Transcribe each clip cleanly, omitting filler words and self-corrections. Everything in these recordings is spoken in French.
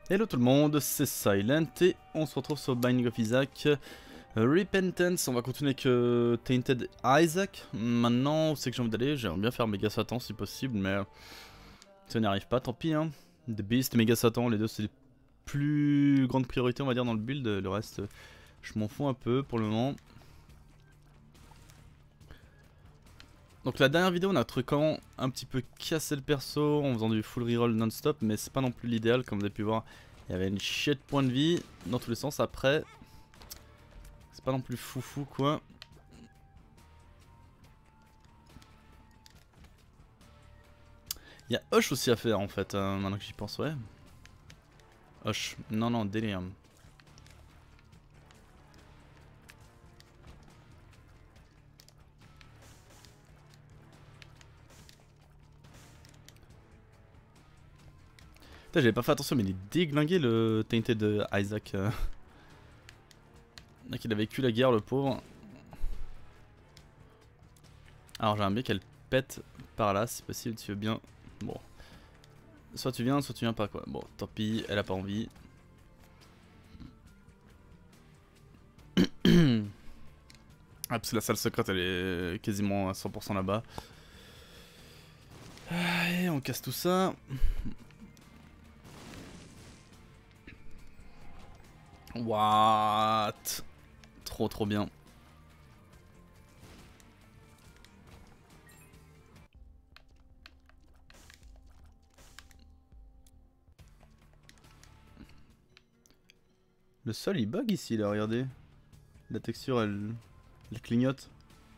Hello tout le monde, c'est Silent et on se retrouve sur Binding of Isaac Repentance. On va continuer avec Tainted Isaac. Maintenant, c'est que j'ai envie d'aller, j'aimerais bien faire Méga Satan si possible, mais ça n'y arrive pas, tant pis hein. The Beast et Méga Satan, les deux c'est les plus grandes priorités on va dire dans le build. Le reste, je m'en fous un peu pour le moment. Donc la dernière vidéo on a truquant un petit peu cassé le perso en faisant du full reroll non-stop, mais c'est pas non plus l'idéal comme vous avez pu voir. Il y avait une chier de points de vie dans tous les sens après. C'est pas non plus foufou quoi. Il y a Hush aussi à faire en fait, maintenant que j'y pense, ouais. Hush, non, Delirium. Putain, j'avais pas fait attention, mais il est déglingué le Tainted de Isaac. Mec, il a vécu la guerre, le pauvre. Alors j'aimerais bien qu'elle pète par là, si possible, tu veux bien. Bon. Soit tu viens pas quoi. Bon, tant pis, elle a pas envie. Ah, parce que la salle secrète elle est quasiment à 100% là-bas. Allez, on casse tout ça. What? Trop bien. Le sol il bug ici là, regardez. La texture elle clignote.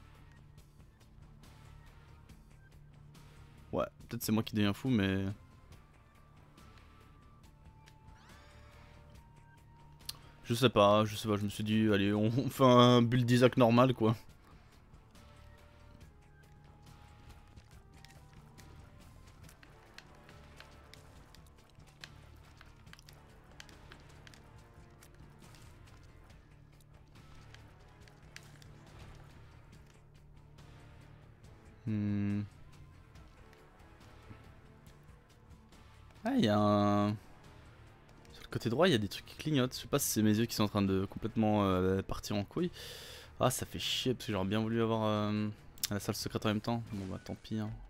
Ouais, peut-être c'est moi qui deviens fou mais... je sais pas, je me suis dit allez on fait un build d'Isaac normal quoi. Ah, il y a un... Sur le côté droit, il y a des trucs qui clignotent. Je sais pas si c'est mes yeux qui sont en train de complètement partir en couille. Ah, ça fait chier parce que j'aurais bien voulu avoir la salle secrète en même temps. Bon bah tant pis. Hein.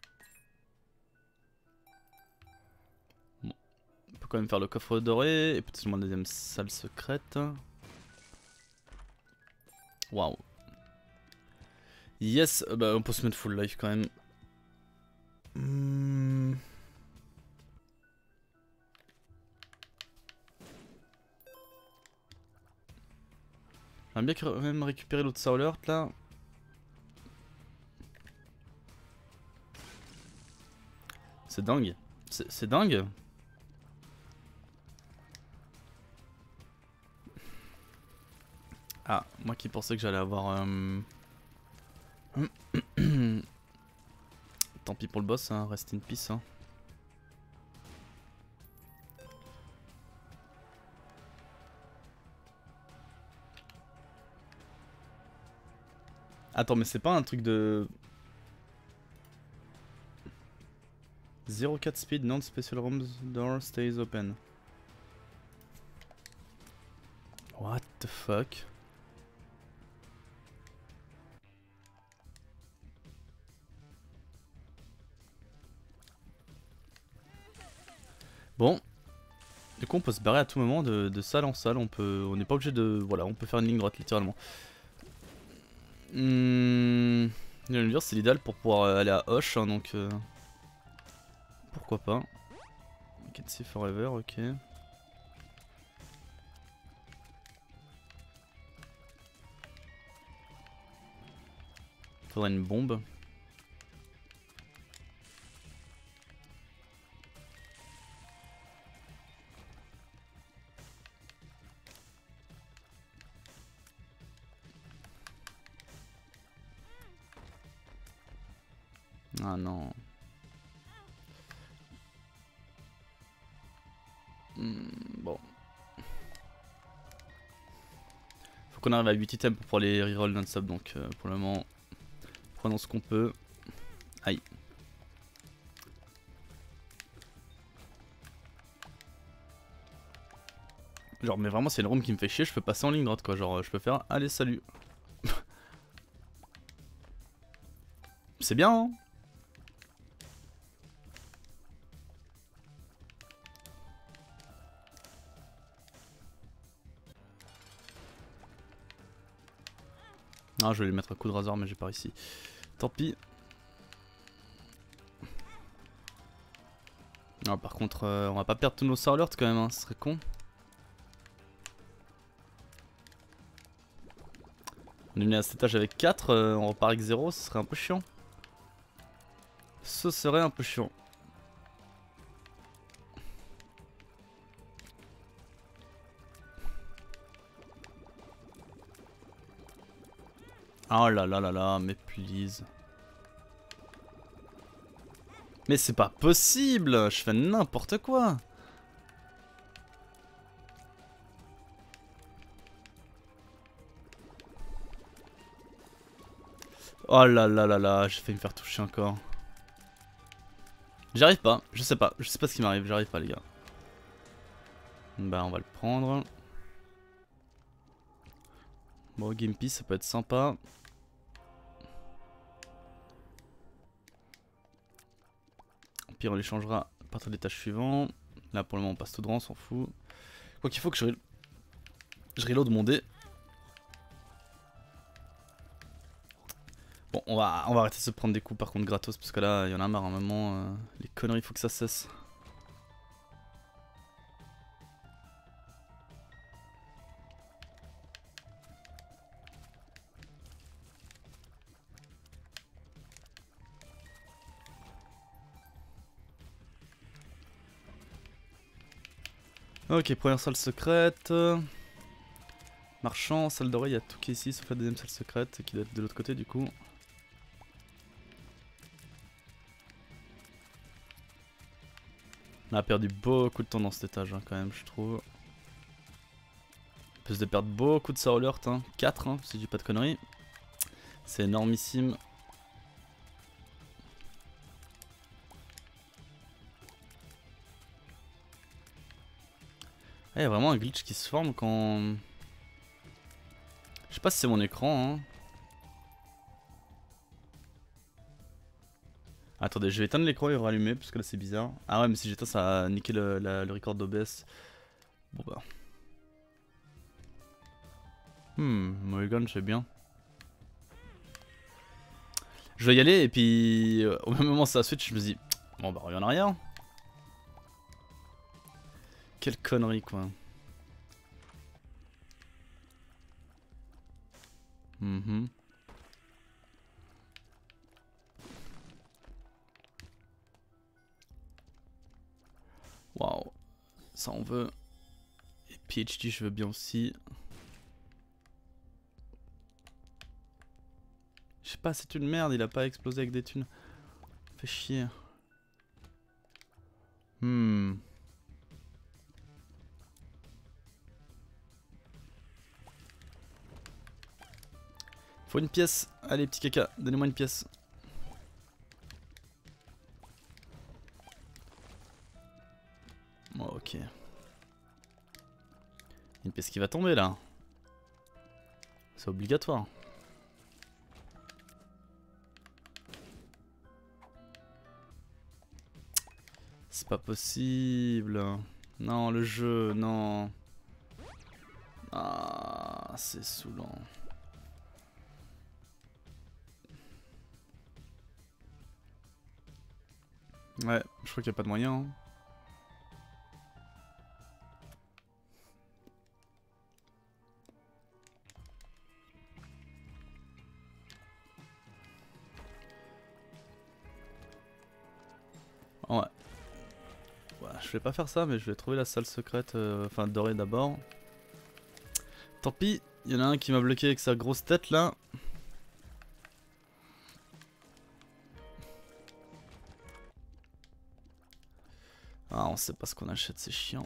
Bon. On peut quand même faire le coffre doré et peut-être une deuxième salle secrète. Waouh. Yes, bah on peut se mettre full life quand même. J'aimerais bien quand même récupérer l'autre Soul Heart là. C'est dingue. C'est dingue. Ah, moi qui pensais que j'allais avoir... Tant pis pour le boss, hein, rest in peace. Hein. Attends, mais c'est pas un truc de... 0,4 speed, non-special rooms door stays open. What the fuck? Bon. Du coup on peut se barrer à tout moment de salle en salle, on n'est pas obligé de... Voilà, on peut faire une ligne droite littéralement. Je vais me dire c'est l'idéal pour pouvoir aller à Hoche, hein, donc... pourquoi pas. Can see forever, ok. Faudrait une bombe. Ah non. Bon. Faut qu'on arrive à 8 items pour pouvoir les reroll non-stop, donc pour le moment, prenons ce qu'on peut. Aïe. Genre mais vraiment c'est une room qui me fait chier, je peux passer en ligne droite quoi, genre je peux faire allez salut. C'est bien hein. Ah je vais lui mettre un coup de rasoir mais j'ai pas réussi. Tant pis. Ah, par contre on va pas perdre tous nos Soul Alerts quand même hein, ce serait con. On est venu à cet étage avec 4, on repart avec 0, ce serait un peu chiant. Ce serait un peu chiant. Oh là là là là, mais please. Mais c'est pas possible, je fais n'importe quoi. Oh là là là là, j'ai failli me faire toucher encore. J'arrive pas, je sais pas ce qui m'arrive, j'arrive pas les gars. Bah on va le prendre. Bon Gimpy ça peut être sympa. Au pire on les changera à partir des tâches suivantes. Là pour le moment on passe tout droit, on s'en fout. Quoi qu'il faut que je reload mon dé. Bon on va arrêter de se prendre des coups par contre gratos parce que là il y en a marre à un moment. Les conneries faut que ça cesse. Ok, première salle secrète. Marchand, salle d'oreille, il y a tout qui est ici sauf la deuxième salle secrète qui doit être de l'autre côté du coup. On a perdu beaucoup de temps dans cet étage hein, quand même je trouve. On peut se perdre beaucoup de Soul Alert, hein. 4 hein, si je dis pas de conneries. C'est énormissime. Il y a vraiment un glitch qui se forme quand... Je sais pas si c'est mon écran hein. Attendez, je vais éteindre l'écran et rallumer parce que là c'est bizarre. Ah ouais mais si j'éteins ça va niquer le record d'OBS. Bon bah. Mulligan c'est bien. Je vais y aller et puis au même moment ça switch je me dis bon bah reviens en arrière. Quelle connerie quoi. Waouh. Ça on veut. Et PhD je veux bien aussi. Je sais pas, c'est une merde, il a pas explosé avec des thunes. Fait chier. Faut une pièce. Allez, petit caca, donnez-moi une pièce. Oh, ok. Une pièce qui va tomber là. C'est obligatoire. C'est pas possible. Non, le jeu, non. Ah, c'est saoulant. Ouais, je crois qu'il n'y a pas de moyen. Hein. Ouais. Je vais pas faire ça, mais je vais trouver la salle secrète, enfin dorée d'abord. Tant pis, il y en a un qui m'a bloqué avec sa grosse tête là. Ah, on sait pas ce qu'on achète, c'est chiant.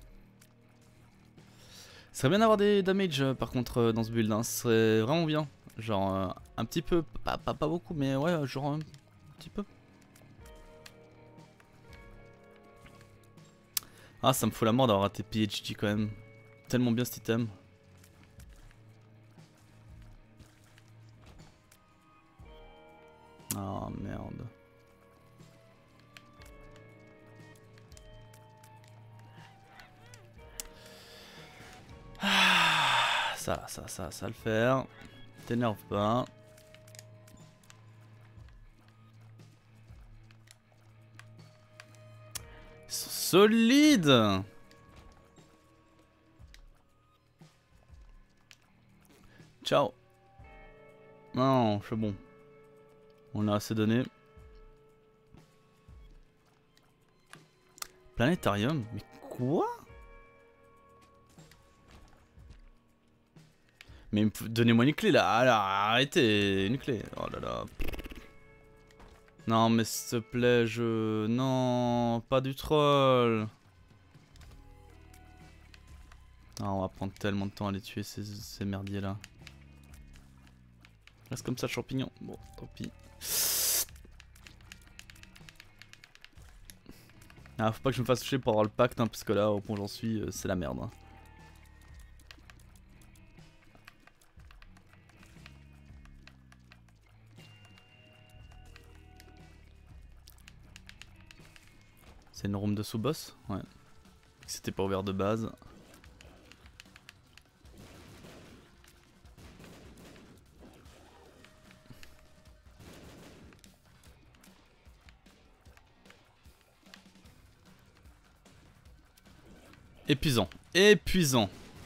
Ce serait bien d'avoir des damage par contre dans ce build, hein. Ce serait vraiment bien. Genre un petit peu, pas beaucoup, mais ouais, genre un petit peu. Ah, ça me fout la mort d'avoir raté PhD quand même. Tellement bien cet item. Oh merde. Ça le faire. T'énerve pas. Ils sont solides. Ciao. Non, c'est bon. On a assez donné. Planétarium? Mais quoi? Mais donnez-moi une clé là. Alors, arrêtez. Une clé. Oh là là. Non, mais s'il te plaît, je... Non, pas du troll. Non, on va prendre tellement de temps à les tuer, ces merdiers là. Reste comme ça, champignon. Bon, tant pis. Ah, faut pas que je me fasse toucher pour avoir le pacte, hein, parce que là, au point où j'en suis, c'est la merde. Hein. C'est une room de sous-boss? Ouais. C'était pas ouvert de base. Épuisant. Épuisant.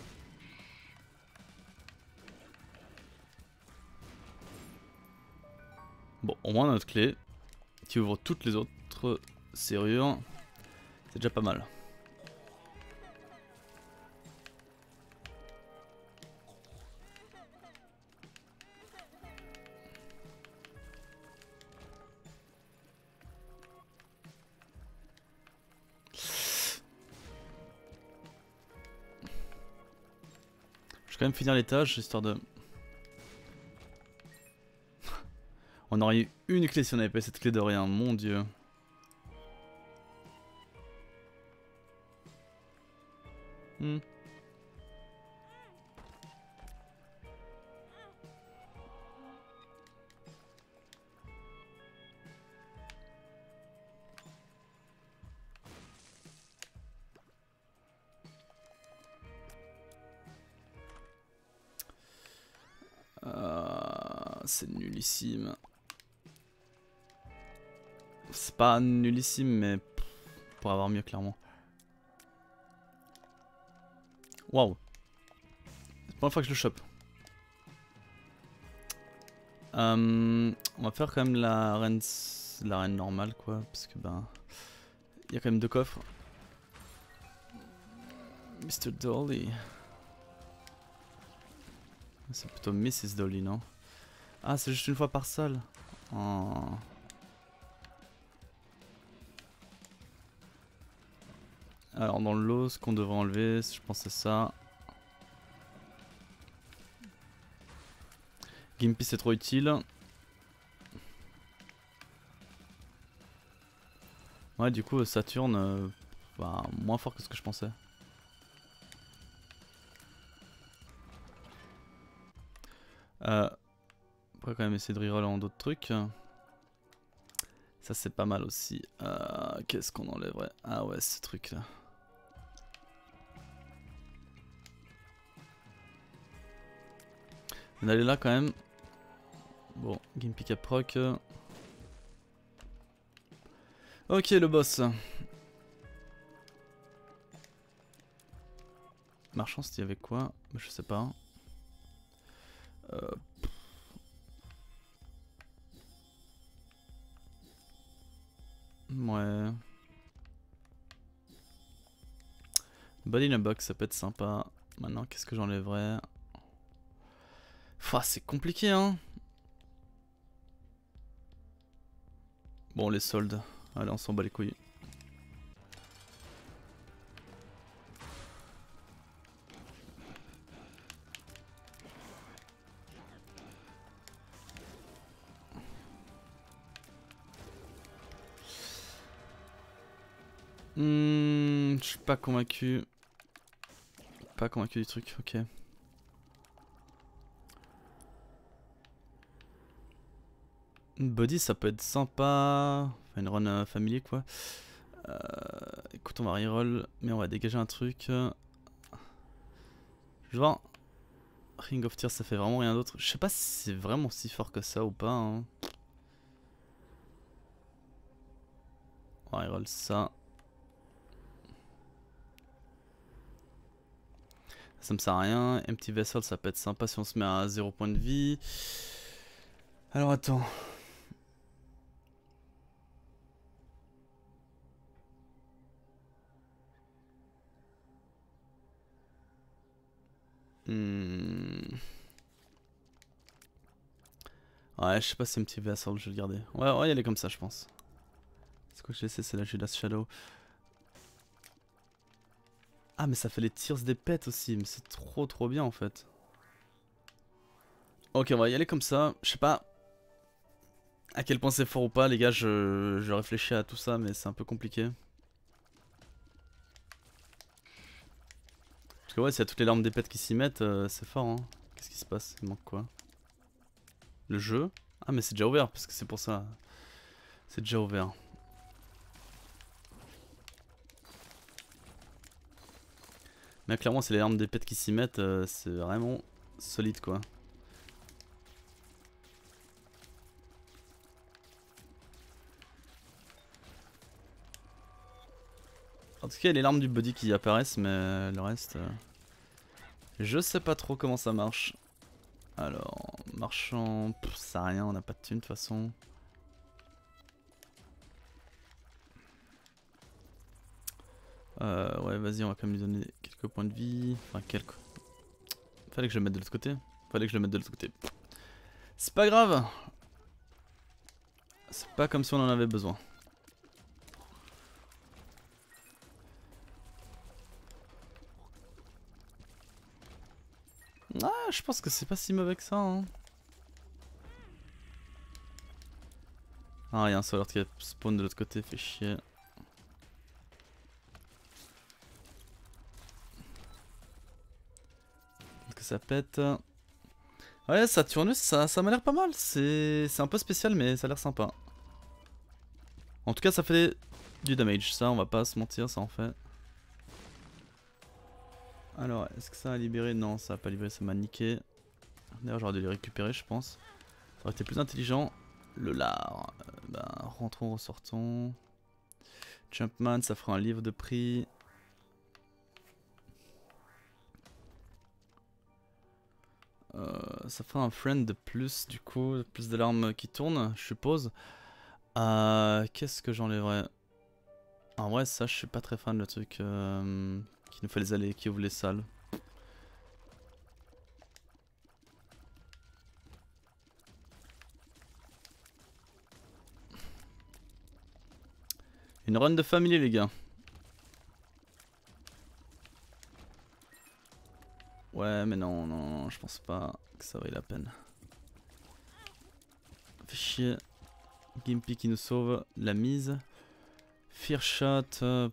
Bon, au moins notre clé qui ouvre toutes les autres serrures. C'est déjà pas mal. Je vais quand même finir les tâches histoire de... On aurait eu une clé si on avait pas cette clé de rien, mon dieu. Hmm. C'est nullissime. C'est pas nullissime, mais pour avoir mieux, clairement. Waouh. C'est la première fois que je le chope. On va faire quand même la reine normale, quoi. Parce que, ben. Il y a quand même 2 coffres. Mr. Dolly. C'est plutôt Mrs. Dolly, non? Ah, c'est juste une fois par salle. Oh. Alors, dans le lot, ce qu'on devrait enlever, je pense c'est ça. Gimpy, c'est trop utile. Ouais, du coup, Saturne, bah, moins fort que ce que je pensais. On pourrait quand même essayer de reroll en d'autres trucs. Ça, c'est pas mal aussi. Qu'est-ce qu'on enlèverait? Ah ouais, ce truc là. On allait là quand même. Bon, Gimpy cap proc. Ok, le boss. Marchand, c'était avec quoi? Je sais pas. Ouais. Body in a box, ça peut être sympa. Maintenant, qu'est-ce que j'enlèverais? C'est compliqué, hein. Bon, les soldes. Allez, on s'en bat les couilles. Je suis pas convaincu. Pas convaincu du truc, ok. Une body ça peut être sympa. Enfin une run familier quoi. Écoute on va reroll. Mais on va dégager un truc. Je vais voir. Ring of Tears ça fait vraiment rien d'autre. Je sais pas si c'est vraiment si fort que ça ou pas. Hein. On va reroll ça. Ça me sert à rien. Empty Vessel ça peut être sympa si on se met à 0 point de vie. Alors attends. Ouais, je sais pas si Empty Vessel je vais le garder. Ouais, on va y aller comme ça je pense. C'est quoi que j'ai laissé? C'est la Judas Shadow. Ah mais ça fait les Tears des pets aussi. Mais c'est trop bien en fait. Ok on va y aller comme ça. Je sais pas à quel point c'est fort ou pas les gars. Je réfléchis à tout ça mais c'est un peu compliqué. Parce que ouais s'il y a toutes les larmes des pets qui s'y mettent c'est fort hein. Qu'est-ce qui se passe? Il manque quoi? Le jeu? Ah mais c'est déjà ouvert parce que c'est pour ça. C'est déjà ouvert. Mais clairement c'est les larmes des pets qui s'y mettent. C'est vraiment solide quoi. En tout cas il y a les larmes du body qui apparaissent mais le reste... je sais pas trop comment ça marche. Alors, marchand, ça sert à rien, on n'a pas de thune de toute façon. Ouais, vas-y, on va quand même lui donner quelques points de vie. Enfin, quelques. Fallait que je le mette de l'autre côté. Fallait que je le mette de l'autre côté. C'est pas grave. C'est pas comme si on en avait besoin. Ah, je pense que c'est pas si mauvais que ça. Hein. Ah, il y a un Solar qui spawn de l'autre côté, fait chier. Est-ce que ça pète? Ouais, Saturnus, ça m'a l'air pas mal. C'est un peu spécial, mais ça a l'air sympa. En tout cas, ça fait du damage. Ça, on va pas se mentir, ça en fait. Alors, est-ce que ça a libéré? Non, ça a pas libéré, ça m'a niqué. D'ailleurs, j'aurais dû les récupérer, je pense. Ça aurait été plus intelligent. Le lard. Ben, rentrons, ressortons. Jumpman, ça fera un livre de prix. Ça fera un friend de plus, du coup. Plus de larmes qui tournent, je suppose. Qu'est-ce que j'enlèverais? En vrai, ça, je suis pas très fan, le truc qui nous fait les allées, qui ouvre les salles. Une run de famille, les gars. Ouais, mais non, je pense pas que ça vaille la peine. Fait chier. Gimpy qui nous sauve la mise. Fear Shot. Je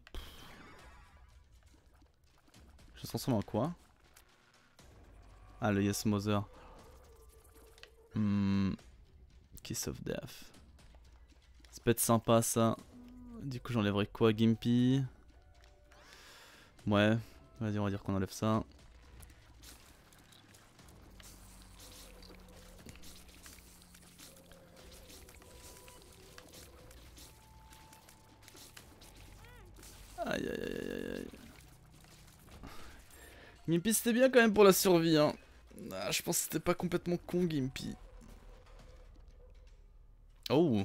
transforme en quoi? Ah, le Yes Mother. Kiss of Death. Ça peut être sympa ça. Du coup, j'enlèverai quoi? Gimpy. Ouais, vas-y, on va dire qu'on enlève ça. Aïe aïe aïe aïe aïe. Gimpy c'était bien quand même pour la survie hein. Ah, je pense que c'était pas complètement con Gimpy. Oh.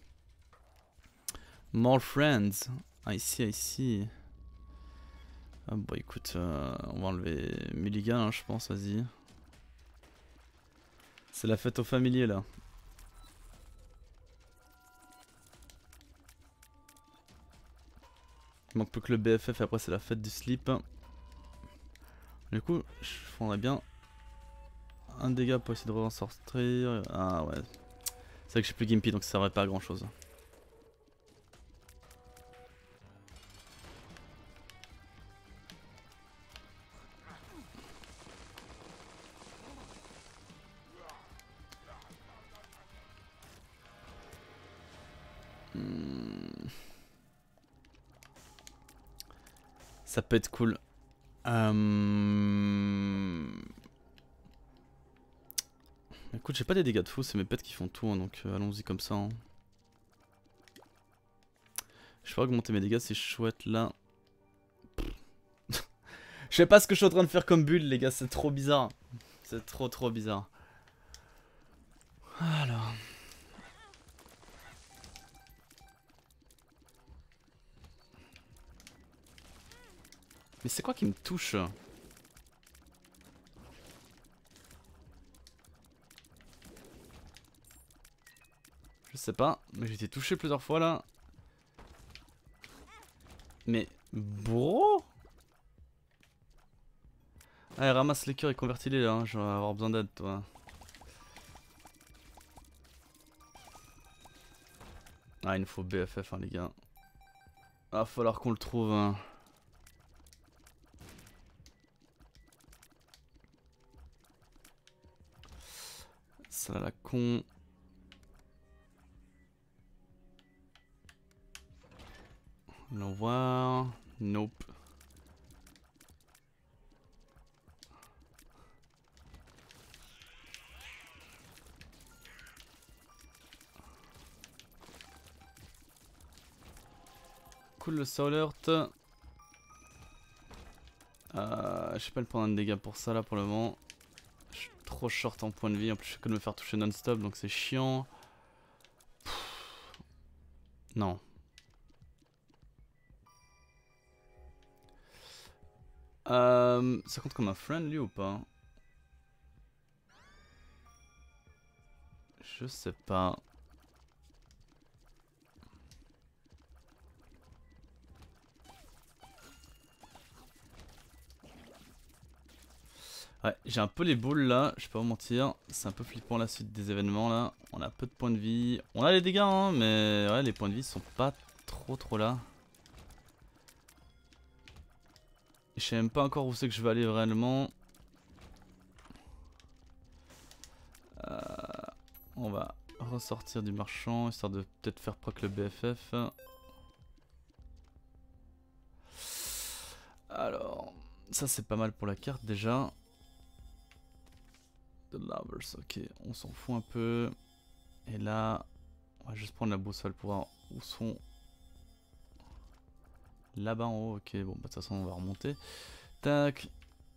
More friends. I see. Ah bon écoute, on va enlever Mulligan hein, je pense, vas-y. C'est la fête aux familiers là. Il manque plus que le BFF et après c'est la fête du slip. Du coup, je prendrais bien un dégât pour essayer de en sortir. Ah ouais. C'est vrai que j'ai plus Gimpy donc ça servait pas à grand chose. Ça peut être cool. Écoute, j'ai pas des dégâts de fou, c'est mes pets qui font tout, hein, donc allons-y comme ça. Hein. Je vais augmenter mes dégâts, c'est chouette là. Je sais pas ce que je suis en train de faire comme bulle, les gars, c'est trop bizarre. C'est trop bizarre. Alors. Mais c'est quoi qui me touche? Je sais pas, mais j'ai été touché plusieurs fois là. Mais bro? Allez, ramasse les cœurs et convertis-les là, hein. Je vais avoir besoin d'aide toi. Ah, il nous faut BFF hein, les gars. Ah, va falloir qu'on le trouve. Hein. Ça la con. Allons voir. Nope. Cool le Soul Earth. Je sais pas le prendre de dégâts pour ça là pour le moment. Je suis trop short en point de vie. En plus je suis que de me faire toucher non-stop donc c'est chiant. Non. Ça compte comme un friend lui ou pas? Je sais pas. Ouais, j'ai un peu les boules là, je vais pas vous mentir. C'est un peu flippant la suite des événements là. On a peu de points de vie. On a les dégâts hein, mais ouais, les points de vie sont pas trop là. Je sais même pas encore où c'est que je vais aller réellement. On va ressortir du marchand histoire de peut-être faire proc le BFF. Alors, ça c'est pas mal pour la carte déjà. The Lovers, ok, on s'en fout un peu. Et là, on va juste prendre la boussole pour voir où sont. Là-bas en haut, ok, bon, bah, de toute façon on va remonter. Tac.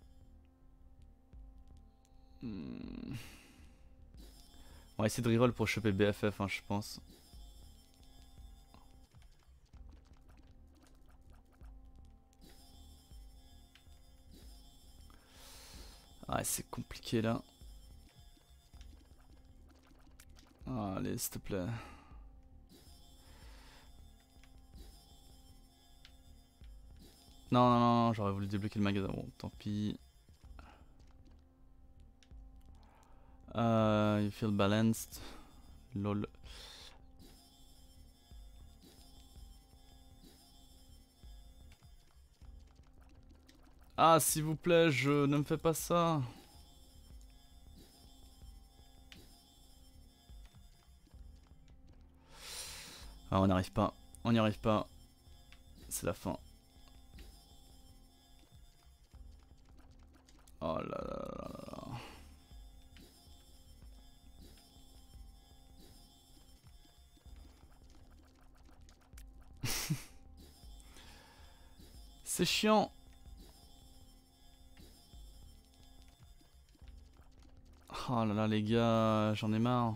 On va essayer de reroll pour choper BFF, hein, je pense. Ah, c'est compliqué là. Allez, s'il te plaît. Non, j'aurais voulu débloquer le magasin. Bon, tant pis. You feel balanced. Lol. Ah, s'il vous plaît, ne me fais pas ça. Ah, on n'y arrive pas. On n'y arrive pas. C'est la fin. Oh là là là là. C'est chiant. Oh là là les gars, j'en ai marre.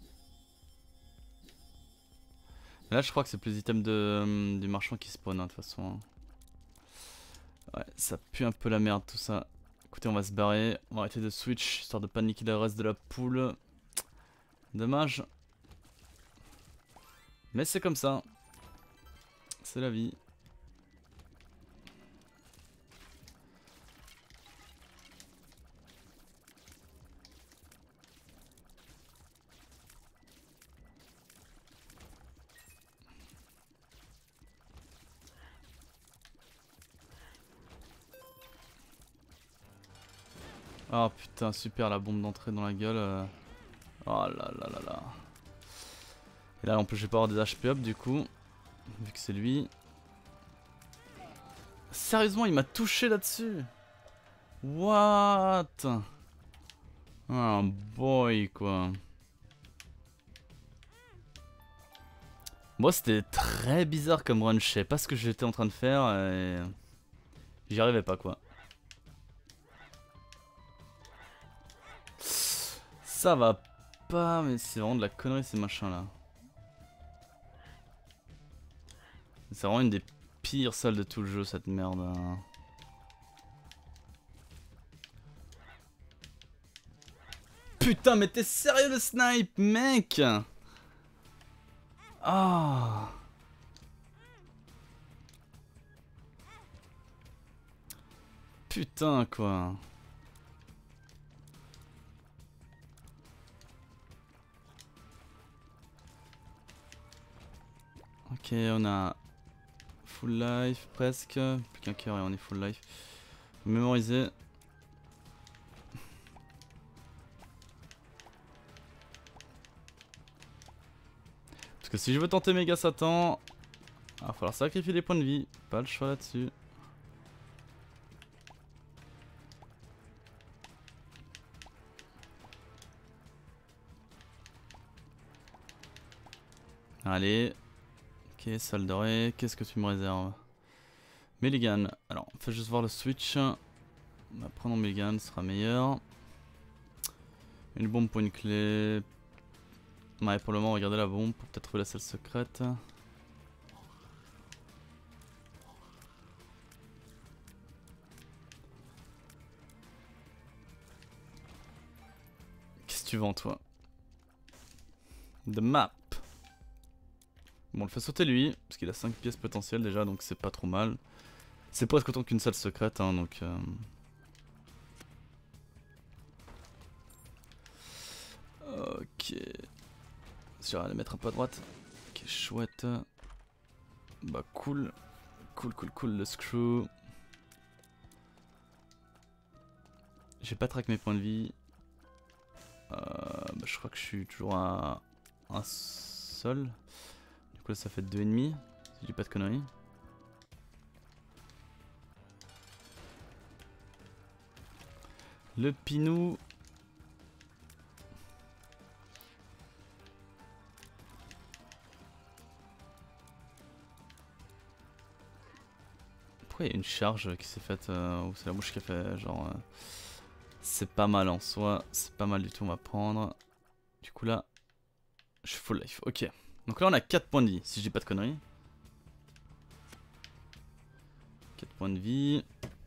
Là je crois que c'est plus l'item du marchand qui spawn hein, de toute façon. Ouais, ça pue un peu la merde tout ça. Écoutez, on va se barrer, on va arrêter de switch histoire de paniquer le reste de la poule. Dommage. Mais c'est comme ça. C'est la vie. Oh putain, super la bombe d'entrée dans la gueule. Oh là là là là. Et là en plus je vais pas avoir des HP up du coup. Vu que c'est lui. Sérieusement, il m'a touché là-dessus. What? Ah boy quoi. Moi c'était très bizarre comme run, je sais pas ce que j'étais en train de faire et j'y arrivais pas quoi. Ça va pas, mais c'est vraiment de la connerie ces machins là. C'est vraiment une des pires salles de tout le jeu cette merde. Putain mais t'es sérieux le snipe mec? Ah. Putain quoi. Ok, on a full life presque. Plus qu'un cœur et on est full life. Mémoriser. Parce que si je veux tenter méga Satan, il va falloir sacrifier des points de vie. Pas le choix là-dessus. Allez. Ok, salle dorée. Qu'est-ce que tu me réserves? Milligan. Alors, fais juste voir le switch. Prenons Milligan, ce sera meilleur. Une bombe pour une clé. Ouais, pour le moment, regardez la bombe pour peut-être trouver la salle secrète. Qu'est-ce que tu vends, toi? The map. Bon, on le fait sauter lui, parce qu'il a 5 pièces potentielles déjà, donc c'est pas trop mal. C'est presque autant qu'une salle secrète, hein, donc... Ok. J'aurais à les mettre un peu à droite. Ok, chouette. Bah cool. Cool, le screw. J'ai pas track mes points de vie. Bah, je crois que je suis toujours à un seul. Du coup là ça fait 2,5. Si je dis pas de conneries. Le pinou. Pourquoi il y a une charge qui s'est faite ou c'est la mouche qui a fait genre... C'est pas mal en soi, c'est pas mal du tout, on va prendre. Du coup là, je suis full life, ok. Donc là on a 4 points de vie, si je dis pas de conneries. 4 points de vie.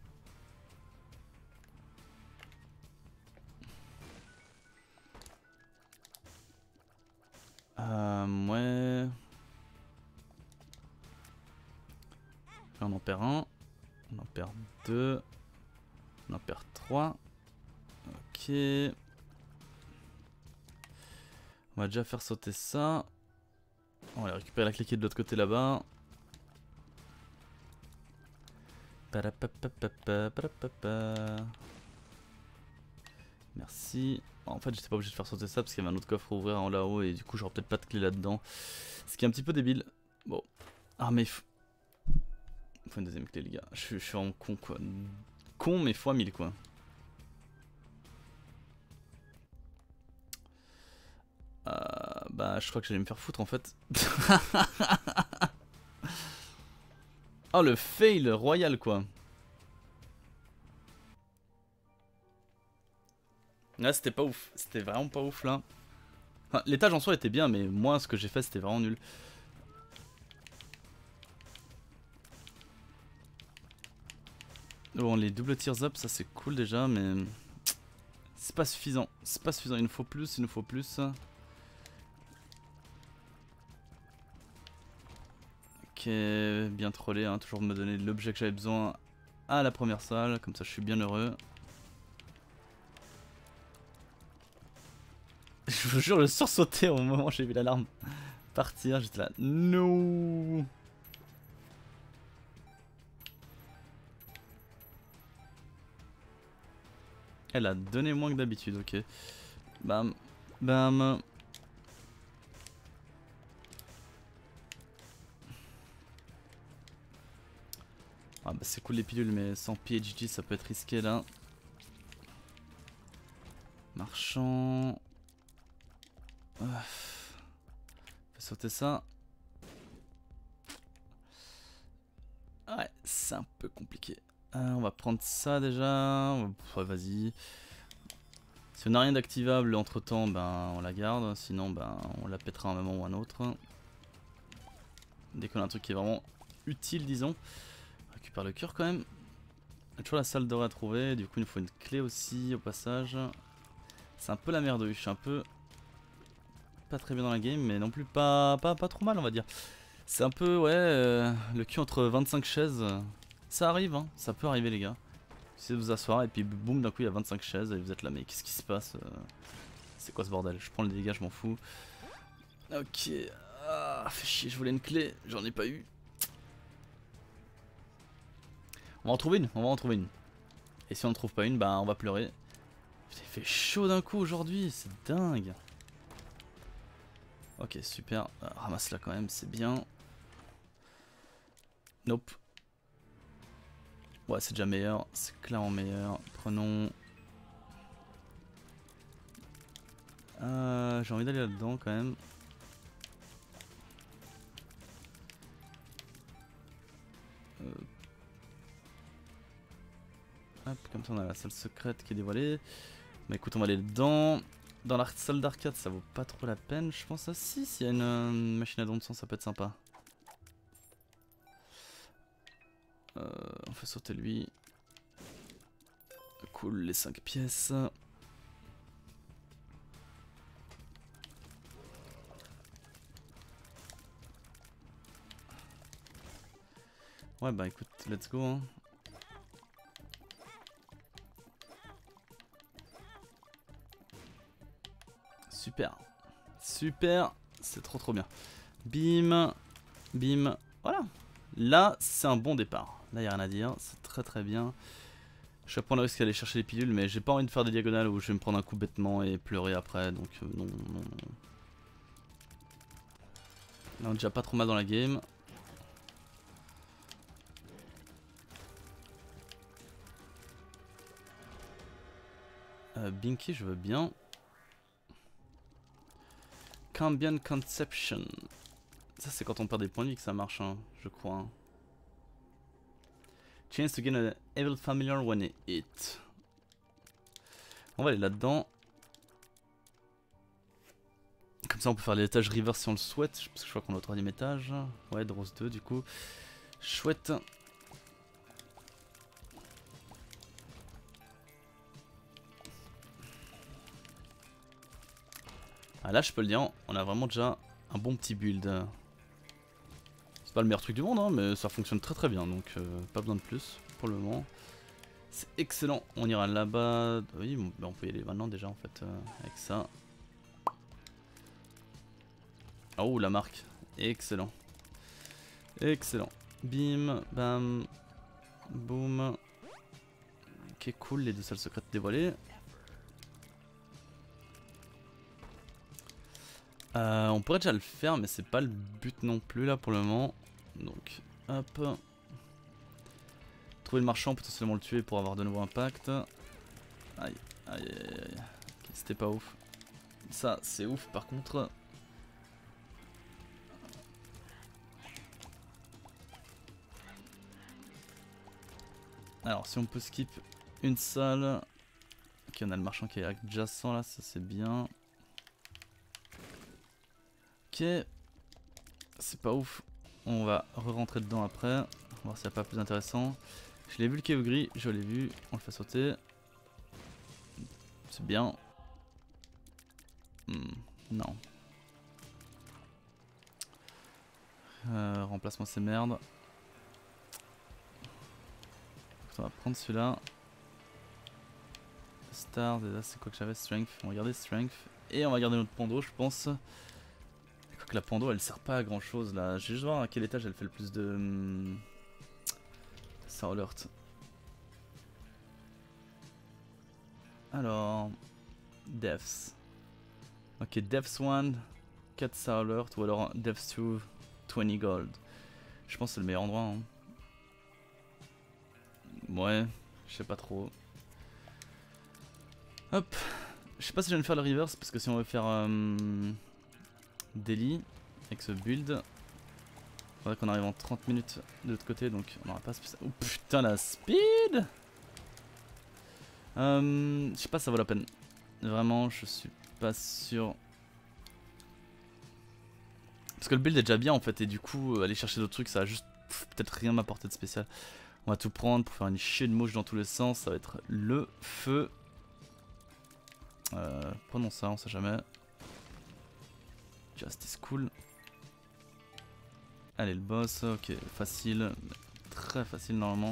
Ouais. Là on en perd un. On en perd 2. On en perd 3. Ok. On va déjà faire sauter ça. On va aller récupérer la clé qui est de l'autre côté là-bas. Merci. En fait, j'étais pas obligé de faire sauter ça parce qu'il y avait un autre coffre à ouvrir en là-haut et du coup, j'aurais peut-être pas de clé là-dedans. Ce qui est un petit peu débile. Bon. Ah, mais il faut une deuxième clé, les gars. Je suis en con, quoi. Con, mais fois 1000, quoi. Bah, je crois que j'allais me faire foutre en fait. Oh, le fail royal, quoi. Là, c'était pas ouf. C'était vraiment pas ouf, là. Enfin, l'étage en soi était bien, mais moi, ce que j'ai fait, c'était vraiment nul. Bon, les double tears up, ça c'est cool déjà, mais c'est pas suffisant. C'est pas suffisant. Il nous faut plus, il nous faut plus. Ok, bien trollé, hein, toujours me donner l'objet que j'avais besoin à la première salle, comme ça je suis bien heureux. Je vous jure, le sursauté au moment où j'ai vu l'alarme partir, j'étais là, no. Elle a donné moins que d'habitude, ok. Bam, bam. Ah bah c'est cool les pilules, mais sans PhD ça peut être risqué là. Marchand. Fais sauter ça. Ouais, c'est un peu compliqué. On va prendre ça déjà. Ouais, vas-y. Si on n'a rien d'activable entre temps, ben on la garde. Sinon, ben on la pètera à un moment ou à un autre. Dès qu'on a un truc qui est vraiment utile, disons. On récupère le cœur quand même. Il y a toujours la salle dorée à trouver. Du coup, il nous faut une clé aussi au passage. C'est un peu la merde. Je suis un peu pas très bien dans la game, mais non plus pas trop mal, on va dire. C'est un peu, ouais, le cul entre 25 chaises. Ça arrive, hein, ça peut arriver, les gars. Essayez de vous asseoir et puis boum, d'un coup il y a 25 chaises et vous êtes là, mais qu'est-ce qui se passe? C'est quoi ce bordel? Je prends le dégât, je m'en fous. Ok, ah, fait chier, je voulais une clé, j'en ai pas eu. On va en trouver une, on va en trouver une. Et si on ne trouve pas une, bah on va pleurer. Putain, il fait chaud d'un coup aujourd'hui, c'est dingue. Ok, super, ramasse-la quand même, c'est bien. Nope. Ouais, c'est déjà meilleur, c'est clairement meilleur. Prenons... j'ai envie d'aller là-dedans quand même. Hop, comme ça on a la salle secrète qui est dévoilée. Bah écoute, on va aller dedans. Dans la salle d'arcade, ça vaut pas trop la peine, je pense. Ah si, s'il y a une machine à don de sang, ça peut être sympa. On fait sauter lui. Cool, les 5 pièces. Ouais bah écoute, let's go hein. Super. Super, c'est trop bien. Bim, bim, voilà. Là, c'est un bon départ. Là, il n'y a rien à dire, c'est très bien. Je vais prendre le risque d'aller chercher les pilules, mais j'ai pas envie de faire des diagonales où je vais me prendre un coup bêtement et pleurer après, donc non. Là, on est déjà pas trop mal dans la game. Binky, je veux bien. Cambion Conception. Ça, c'est quand on perd des points de vie que ça marche, hein, je crois. Hein. Chance to gain an evil familiar when it hit. On va aller là-dedans. Comme ça, on peut faire l'étage river si on le souhaite. Parce que je crois qu'on est au 3ème étage. Ouais, de Rose 2, du coup. Chouette. Ah, là, je peux le dire, on a vraiment déjà un bon petit build. C'est pas le meilleur truc du monde, hein, mais ça fonctionne très bien. Donc, pas besoin de plus pour le moment. C'est excellent. On ira là-bas. Oui, on peut y aller maintenant déjà, en fait, avec ça. Oh, la marque. Excellent. Excellent. Bim, bam, boum. Ok, cool, les deux salles secrètes dévoilées. On pourrait déjà le faire, mais c'est pas le but non plus là pour le moment. Donc, hop. Trouver le marchand, potentiellement le tuer pour avoir de nouveau un pacte. Aïe. Okay, c'était pas ouf. Ça, c'est ouf par contre. Alors, si on peut skip une salle. Ok, on a le marchand qui est adjacent là, ça c'est bien. Ok. C'est pas ouf. On va re-rentrer dedans après. Voir s'il n'y a pas plus intéressant. Je l'ai vu le caillou gris, je l'ai vu. On le fait sauter. C'est bien. Non. Remplace-moi ces merdes. On va prendre celui-là. Star, déjà c'est quoi que j'avais? Strength. On va garder Strength. Et on va garder notre Pando, je pense. Quoique la Pando elle sert pas à grand chose là. Je vais juste voir à quel étage elle fait le plus de. Ça alert. Alors. Deaths. Ok, Deaths 1, 4 Sour Alert ou alors Deaths 2, 20 Gold. Je pense que c'est le meilleur endroit. Hein. Ouais, je sais pas trop. Hop. Je sais pas si je viens de faire le reverse parce que si on veut faire daily avec ce build, faudrait qu'on arrive en 30 minutes de l'autre côté donc on n'aura pas spécial. Oh putain la speed. Je sais pas si ça vaut la peine. Vraiment je suis pas sûr. Parce que le build est déjà bien en fait et du coup aller chercher d'autres trucs ça va juste peut-être rien m'apporter de spécial. On va tout prendre pour faire une chier de mouche dans tous les sens, ça va être le feu. Prenons ça, on sait jamais. Justice cool. Allez le boss, ok, facile. Très facile normalement.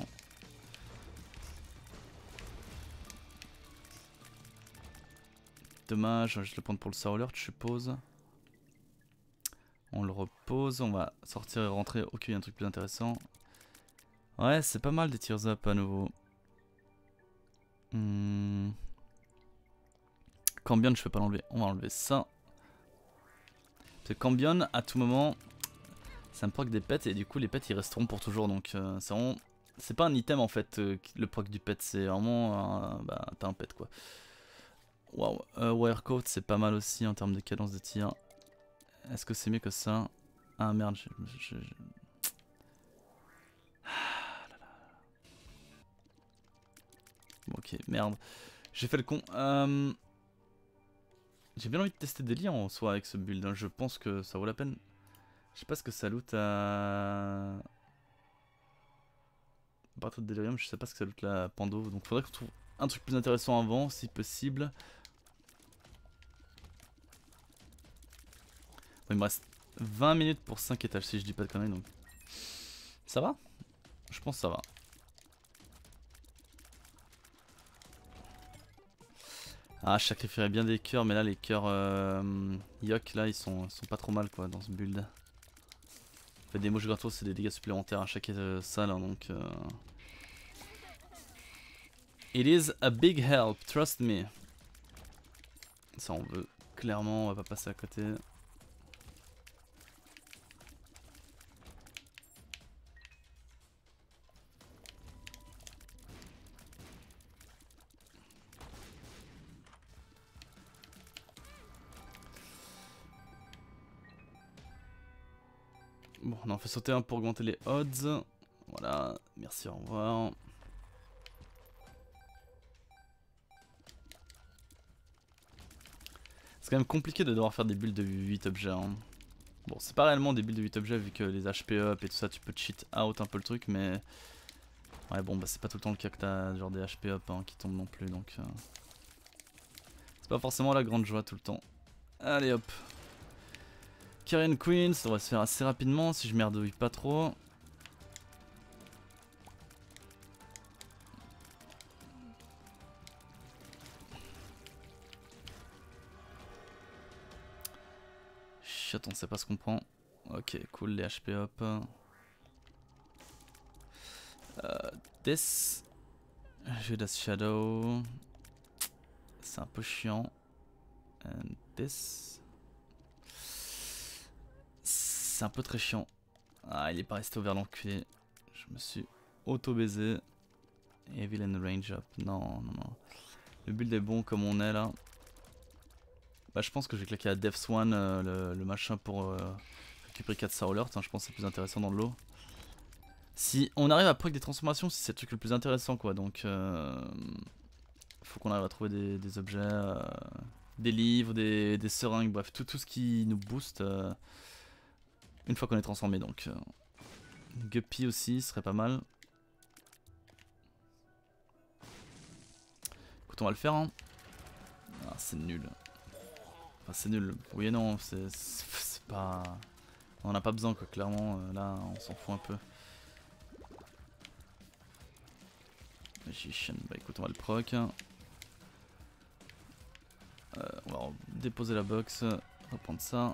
Dommage, je vais juste le prendre pour le Soul Alert je suppose. On le repose, on va sortir et rentrer. Ok, il y a un truc plus intéressant. Ouais, c'est pas mal des Tears Up à nouveau. Cambion, je peux pas l'enlever. On va enlever ça. Parce que Cambion, à tout moment, ça me proc des pets et du coup les pets ils resteront pour toujours. Donc c'est vraiment... C'est pas un item en fait, le proc du pet. C'est vraiment... bah, t'as un pet quoi. Waouh. Wirecoat c'est pas mal aussi en termes de cadence de tir. Est-ce que c'est mieux que ça? Ah merde, Bon, ok, merde. J'ai fait le con. J'ai bien envie de tester des liens en soi avec ce build. Hein. Je pense que ça vaut la peine. Je sais pas ce que ça loot à... À partir de Delirium, je sais pas ce que ça loot la Pando. Donc faudrait qu'on trouve un truc plus intéressant avant, si possible. Bon, il me reste 20 minutes pour 5 étages, si je dis pas de conneries. Donc... Ça va? Je pense que ça va. Ah, je sacrifierais bien des cœurs, mais là, les cœurs Yok, là, ils sont pas trop mal, quoi, dans ce build. En fait, des mouches gratos, c'est des dégâts supplémentaires à chaque salle, hein, donc... It is a big help, trust me. Ça, on veut clairement, on va pas passer à côté. Bon, on en fait sauter un pour augmenter les odds. Voilà, merci, au revoir. C'est quand même compliqué de devoir faire des builds de 8 objets. Hein. Bon, c'est pas réellement des builds de 8 objets vu que les HP up et tout ça, tu peux cheat out un peu le truc, mais... Ouais, bon, bah c'est pas tout le temps le cas que t'as genre des HP up hein, qui tombent non plus, donc... C'est pas forcément la grande joie tout le temps. Allez hop. Karen Queen, ça va se faire assez rapidement si je merdouille pas trop. Chut, on sait pas ce qu'on prend. Ok, cool, les HP up. This. Judas Shadow. C'est un peu chiant. And this. C'est un peu très chiant. Ah, il est pas resté ouvert l'enculé. Je me suis auto-baisé. Evil and range up. Non, non, non. Le build est bon comme on est là. Bah, je pense que je vais claquer à Death Swan le machin pour récupérer 4 Soul Alert. Hein, je pense que c'est plus intéressant dans le lot. Si on arrive à proc des transformations, c'est le truc le plus intéressant quoi. Donc, faut qu'on arrive à trouver des objets, des livres, des seringues, bref, tout ce qui nous booste une fois qu'on est transformé. Donc, Guppy aussi serait pas mal. Écoute, on va le faire. Hein. Ah, c'est nul. Enfin, c'est nul. Oui et non, c'est pas. On en a pas besoin quoi, clairement. Là, on s'en fout un peu. Magician, bah écoute, on va le proc. On va déposer la box, reprendre ça.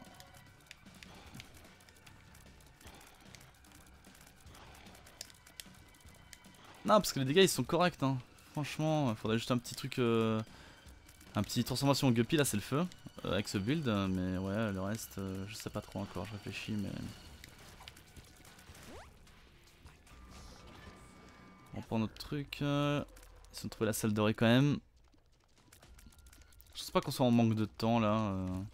Non, parce que les dégâts ils sont corrects. Hein. Franchement, il faudrait juste un petit truc. Un petit transformation Guppy, là c'est le feu. Avec ce build, mais ouais, le reste, je sais pas trop encore, je réfléchis, mais. On prend notre truc. Ils ont trouvé la salle dorée quand même. Je pense pas qu'on soit en manque de temps là. On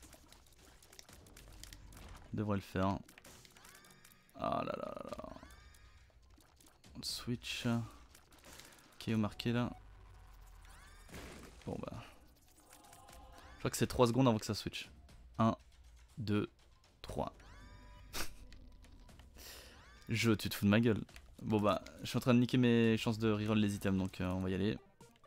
devrait le faire. Ah là là là là. On switch. Qui est marqué là? Bon bah. Je crois que c'est 3 secondes avant que ça switch. 1, 2, 3. Tu te fous de ma gueule. Bon bah, je suis en train de niquer mes chances de reroll les items donc on va y aller.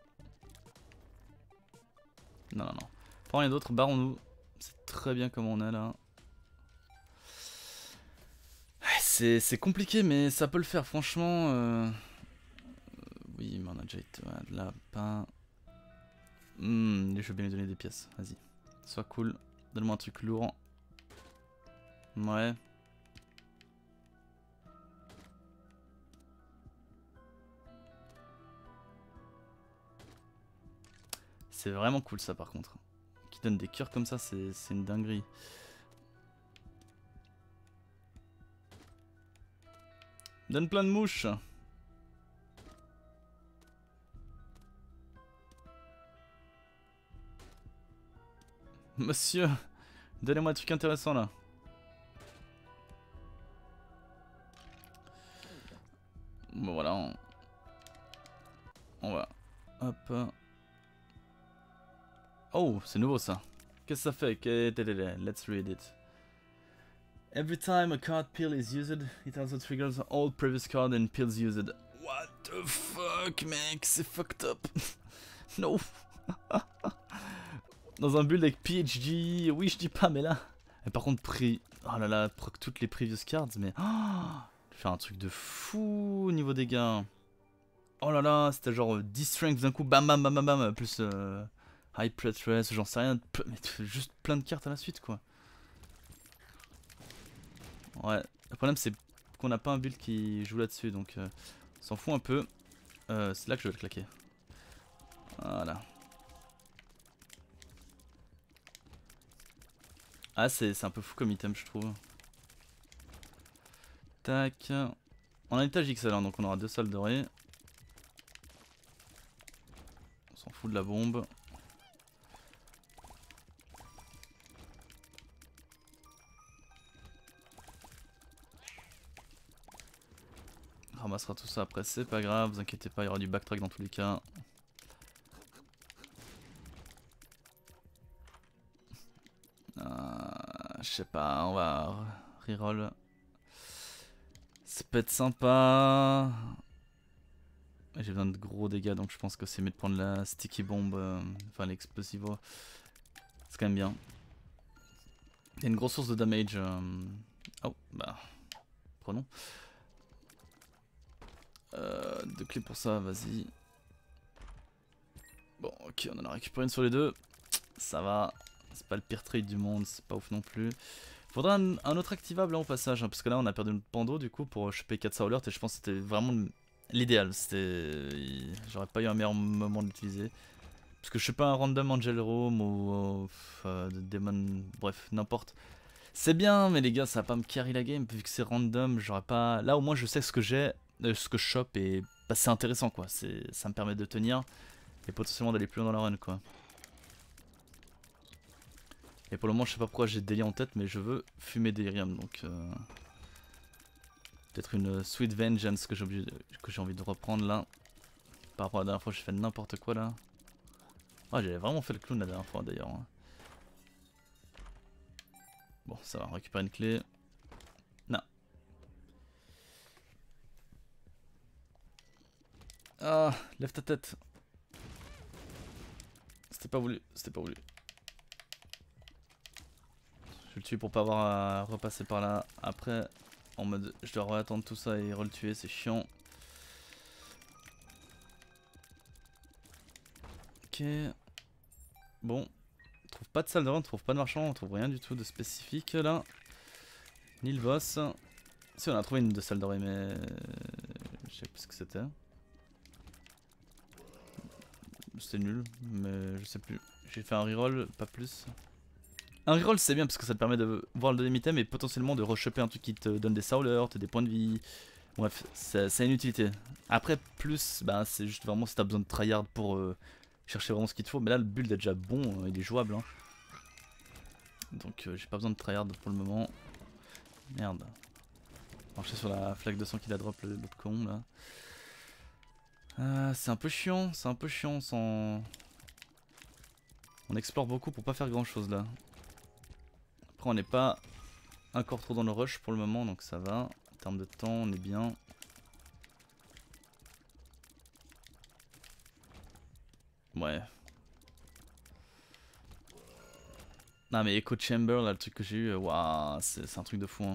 Non, non, non. Pas rien d'autre, barrons-nous. C'est très bien comme on est là. C'est compliqué mais ça peut le faire franchement. Oui mais on a déjà été de là, pas... je veux bien lui donner des pièces, vas-y. Sois cool, donne-moi un truc lourd. Ouais. C'est vraiment cool ça par contre. Qui donne des cœurs comme ça, c'est une dinguerie. Donne plein de mouches. Monsieur, donnez-moi un truc intéressant là. Bon voilà, on va... Hop. Oh, c'est nouveau ça. Qu'est-ce que ça fait? Let's read it. Every time a card peel is used, it also triggers all previous card and peels used. What the fuck, mec? C'est fucked up. No. Dans un build avec PhD, oui je dis pas, mais là... Et par contre, oh là là, proc toutes les previous cards, mais... faire un truc de fou au niveau dégâts. Oh là là, c'était genre 10 strength d'un coup, bam bam bam bam bam, plus high pretress, j'en sais rien, juste plein de cartes à la suite quoi. Ouais, le problème c'est qu'on n'a pas un build qui joue là-dessus, donc on s'en fout un peu. C'est là que je vais le claquer. Voilà. Ah c'est un peu fou comme item je trouve. Tac. On a un étage XL hein, donc on aura 2 salles dorées. On s'en fout de la bombe. On ramassera tout ça après, c'est pas grave, vous inquiétez pas, il y aura du backtrack dans tous les cas. Je sais pas, on va reroll. Ça peut être sympa. J'ai besoin de gros dégâts donc je pense que c'est mieux de prendre la sticky bomb, enfin l'explosivo. C'est quand même bien. Il y a une grosse source de damage. Oh, bah, prenons. 2 clés pour ça, vas-y. Bon, ok, on en a récupéré une sur les deux. Ça va. C'est pas le pire trade du monde, c'est pas ouf non plus. Faudra un autre activable là au passage, hein, parce que là on a perdu notre pando du coup pour choper 4 Soul Alert et je pense que c'était vraiment l'idéal. J'aurais pas eu un meilleur moment de l'utiliser. Parce que je sais pas, un random Angel Room ou Demon, bref, n'importe. C'est bien, mais les gars, ça va pas me carry la game vu que c'est random. J'aurais pas. Là au moins je sais ce que j'ai, ce que je chope et bah, c'est intéressant quoi. Ça me permet de tenir et potentiellement d'aller plus loin dans la run quoi. Et pour le moment, je sais pas pourquoi j'ai Delia en tête, mais je veux fumer Delirium donc. Peut-être une Sweet Vengeance que j'ai envie de reprendre là. Par rapport à la dernière fois, j'ai fait n'importe quoi là. Ah, j'avais vraiment fait le clown la dernière fois d'ailleurs. Bon, ça va, récupérer une clé. Non. Ah, lève ta tête. C'était pas voulu, c'était pas voulu. Je vais le tuer pour pas avoir à repasser par là après. En mode, je dois attendre tout ça et re-le-tuer, c'est chiant. Ok. Bon. On trouve pas de salle de run, on trouve pas de marchand, on trouve rien du tout de spécifique là. Ni le boss. Si, on a trouvé une de salle dorée, mais. Je sais plus ce que c'était. C'était nul, mais je sais plus. J'ai fait un reroll, pas plus. Un reroll c'est bien parce que ça te permet de voir le deuxième item et potentiellement de re-choper un truc qui te donne des soul hearts, des points de vie. Bref, c'est une utilité. Après, plus, bah, c'est juste vraiment si t'as besoin de tryhard pour chercher vraiment ce qu'il te faut. Mais là, le build est déjà bon, il est jouable. Hein. Donc, j'ai pas besoin de tryhard pour le moment. Merde. Marcher sur la flaque de sang qu'il a drop l'autre con là. C'est un peu chiant, sans... On explore beaucoup pour pas faire grand chose là. Après, on n'est pas encore trop dans le rush pour le moment, donc ça va. En termes de temps, on est bien. Ouais. Non mais Echo Chamber, là, le truc que j'ai eu, waouh, c'est un truc de fou. Hein.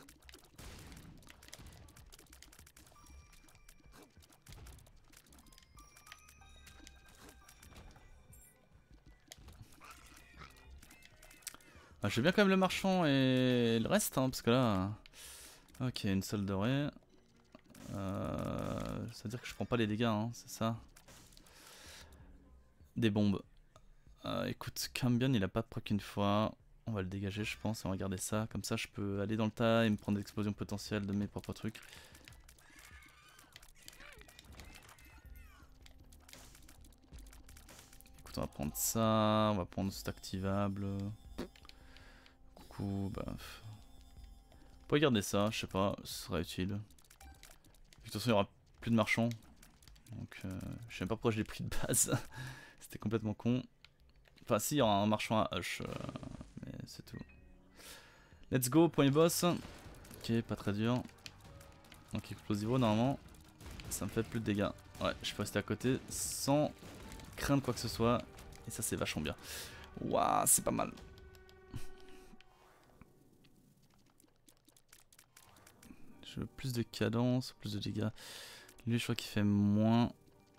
Ah, je veux bien quand même le marchand et le reste, hein, parce que là... Ok, une seule dorée. Ça veut dire que je prends pas les dégâts, hein, c'est ça. Des bombes. Écoute, Cambion il a pas proc une fois. On va le dégager je pense et on va garder ça. Comme ça je peux aller dans le tas et me prendre des explosions potentielles de mes propres trucs. Écoute, on va prendre ça. On va prendre cet activable. Coucou, bah... On peut garder ça, je sais pas, ce sera utile. De toute façon il y aura plus de marchands. Donc je sais même pas pourquoi je l'ai pris de base. C'était complètement con. Enfin si, il y aura un marchand à Hush. Mais c'est tout. Let's go, point boss. Ok, pas très dur. Donc explosivo normalement. Ça me fait plus de dégâts. Ouais, je peux rester à côté sans craindre quoi que ce soit. Et ça c'est vachement bien. Waouh, c'est pas mal. Je veux plus de cadence, plus de dégâts. Lui je crois qu'il fait moins.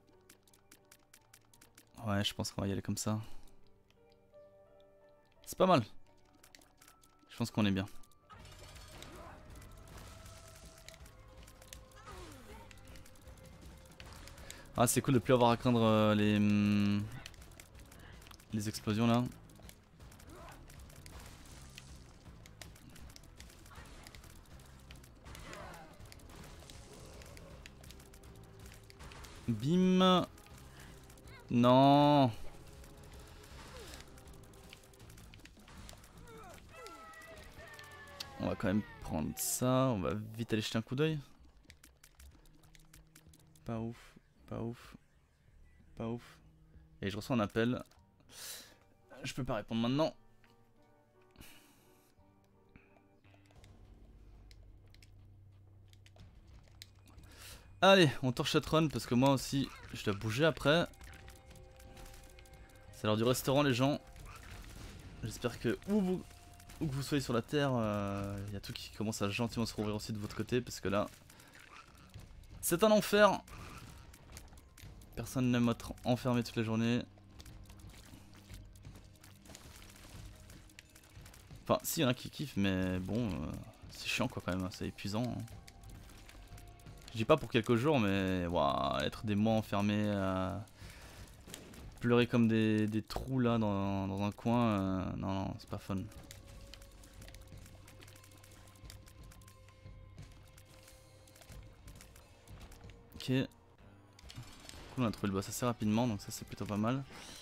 Ouais, je pense qu'on va y aller comme ça. C'est pas mal. Je pense qu'on est bien. Ah, c'est cool de plus avoir à craindre les explosions là. Bim. Non. On va quand même prendre ça. On va vite aller jeter un coup d'œil. Pas ouf. Pas ouf. Pas ouf. Et je reçois un appel. Je peux pas répondre maintenant. Allez, on torche cette run parce que moi aussi je dois bouger après. C'est l'heure du restaurant les gens. J'espère que où que vous soyez sur la terre, y a tout qui commence à gentiment se rouvrir aussi de votre côté parce que là c'est un enfer. Personne n'aime être enfermé toute la journée. Enfin si, y en a qui kiffent mais bon c'est chiant quoi quand même, c'est épuisant. Hein. Je dis pas pour quelques jours mais wow, être des mois enfermés à pleurer comme des trous là dans un coin, non c'est pas fun. Ok. On a trouvé le boss assez rapidement donc ça c'est plutôt pas mal.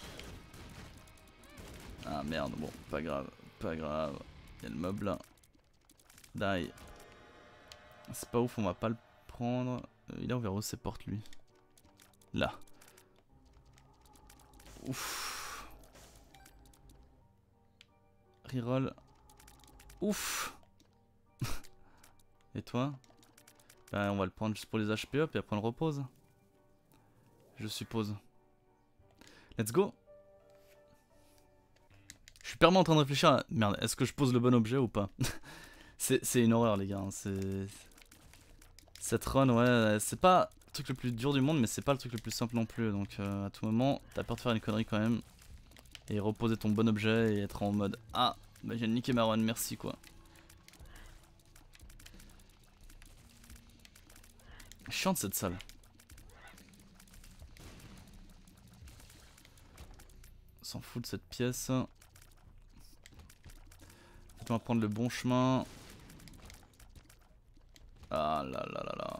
Ah merde, bon pas grave, pas grave. Y'a le mob là. Die. C'est pas ouf, on va pas le prendre. Il est envers où ses portes lui? Là. Ouf. Reroll. Ouf. Et toi? Bah, on va le prendre juste pour les HP up et après on le repose. Je suppose. Let's go. Je suis permanent en train de réfléchir à... Merde, est-ce que je pose le bon objet ou pas? C'est une horreur les gars. Hein. Cette run, ouais, c'est pas le truc le plus dur du monde, mais c'est pas le truc le plus simple non plus. Donc à tout moment, t'as peur de faire une connerie quand même. Et reposer ton bon objet et être en mode ah, bah j'ai niqué ma run, merci quoi. Chiante cette salle. On s'en fout de cette pièce. On va prendre le bon chemin. Ah là là là là.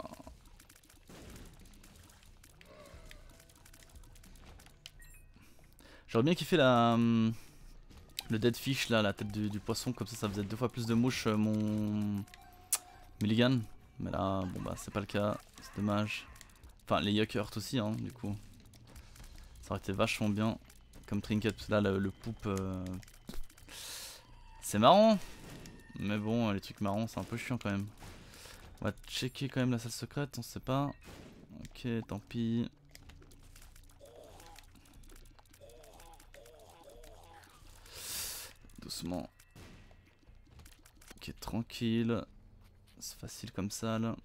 J'aurais bien kiffé le dead fish là, la tête du poisson, comme ça faisait 2 fois plus de mouches mon Milligan. Mais là, bon bah c'est pas le cas, c'est dommage. Enfin les Yuck Hurt aussi hein, du coup. Ça aurait été vachement bien comme trinket, parce que là le poupe c'est marrant. Mais bon les trucs marrants c'est un peu chiant quand même. On va checker quand même la salle secrète, on sait pas. Ok tant pis. Doucement. Ok tranquille. C'est facile comme ça là.